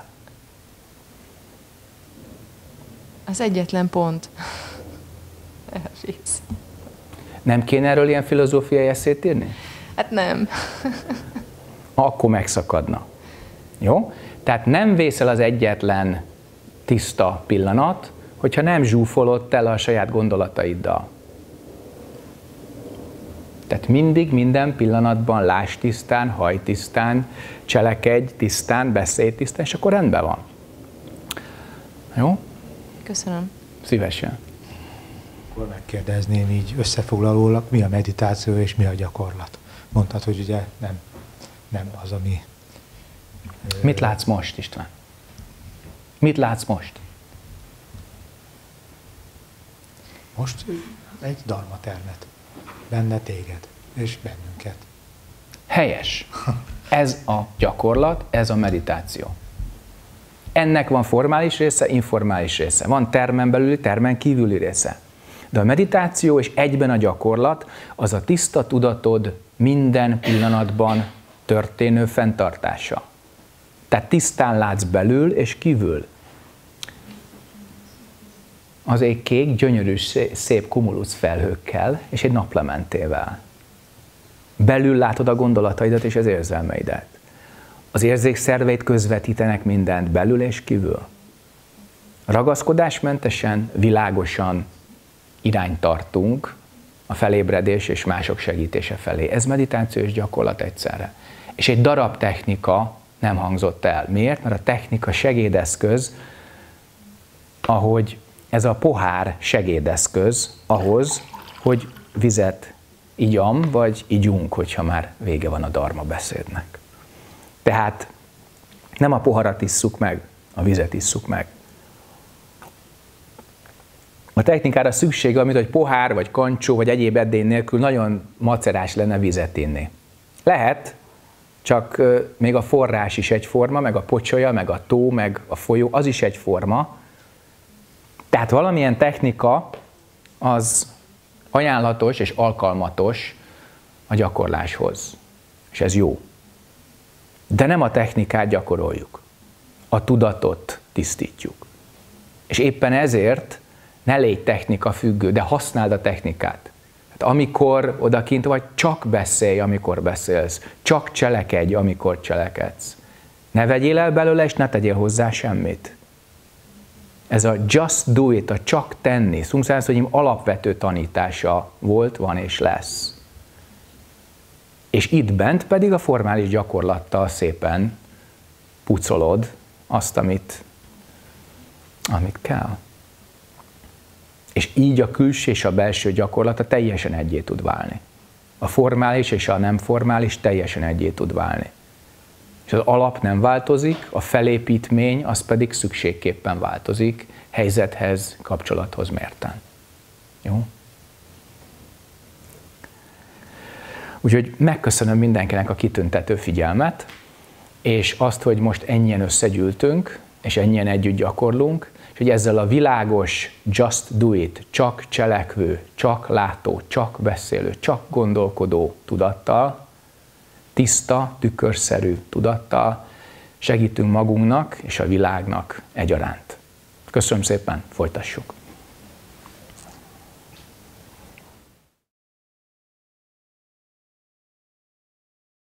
Az egyetlen pont. Elvész. Nem kéne erről ilyen filozófiai eszét írni? Hát nem. Akkor megszakadna. Jó? Tehát nem vészel az egyetlen tiszta pillanat, hogyha nem zsúfolod tele a saját gondolataiddal. Tehát mindig, minden pillanatban láss tisztán, hajj tisztán, cselekedj tisztán, beszélj tisztán, és akkor rendben van. Jó? Köszönöm. Szívesen. Akkor megkérdezném így összefoglalólag, mi a meditáció és mi a gyakorlat. Mondtad, hogy ugye nem, nem az, ami... Mit látsz most, István? Mit látsz most? Most egy dharma termet. Benne téged és bennünket. Helyes. Ez a gyakorlat, ez a meditáció. Ennek van formális része, informális része. Van termen belüli, termen kívüli része. De a meditáció és egyben a gyakorlat az a tiszta tudatod minden pillanatban történő fenntartása. Tehát tisztán látsz belül és kívül. Az ég kék, gyönyörű, szép kumulusz felhőkkel és egy naplementével. Belül látod a gondolataidat és az érzelmeidet. Az érzékszerveid közvetítenek mindent belül és kívül. Ragaszkodásmentesen, világosan irányt tartunk a felébredés és mások segítése felé. Ez meditáció és gyakorlat egyszerre. És egy darab technika nem hangzott el. Miért? Mert a technika segédeszköz, ahogy ez a pohár segédeszköz ahhoz, hogy vizet igyam, vagy igyunk, hogyha már vége van a dharma beszédnek. Tehát nem a poharat isszuk meg, a vizet isszuk meg. A technikára szükség, amit hogy pohár, vagy kancsó, vagy egyéb edény nélkül nagyon macerás lenne vizet inni. Lehet, csak még a forrás is egyforma, meg a pocsolya, meg a tó, meg a folyó, az is egyforma. Tehát valamilyen technika az ajánlatos és alkalmatos a gyakorláshoz. És ez jó. De nem a technikát gyakoroljuk. A tudatot tisztítjuk. És éppen ezért ne légy technika függő, de használd a technikát. Hát amikor odakint vagy, csak beszélj, amikor beszélsz. Csak cselekedj, amikor cselekedsz. Ne vegyél el belőle, és ne tegyél hozzá semmit. Ez a just do it, a csak tenni, Szungszánszonyim alapvető tanítása volt, van és lesz. És itt bent pedig a formális gyakorlattal szépen pucolod azt, amit, amit kell. És így a külső és a belső gyakorlata teljesen egyé tud válni. A formális és a nem formális teljesen egyé tud válni. És az alap nem változik, a felépítmény az pedig szükségképpen változik, helyzethez, kapcsolathoz mérten. Jó? Úgyhogy megköszönöm mindenkinek a kitüntető figyelmet, és azt, hogy most ennyien összegyűltünk, és ennyien együtt gyakorlunk, és hogy ezzel a világos just do it, csak cselekvő, csak látó, csak beszélő, csak gondolkodó tudattal, tiszta, tükörszerű tudattal segítünk magunknak és a világnak egyaránt. Köszönöm szépen, folytassuk!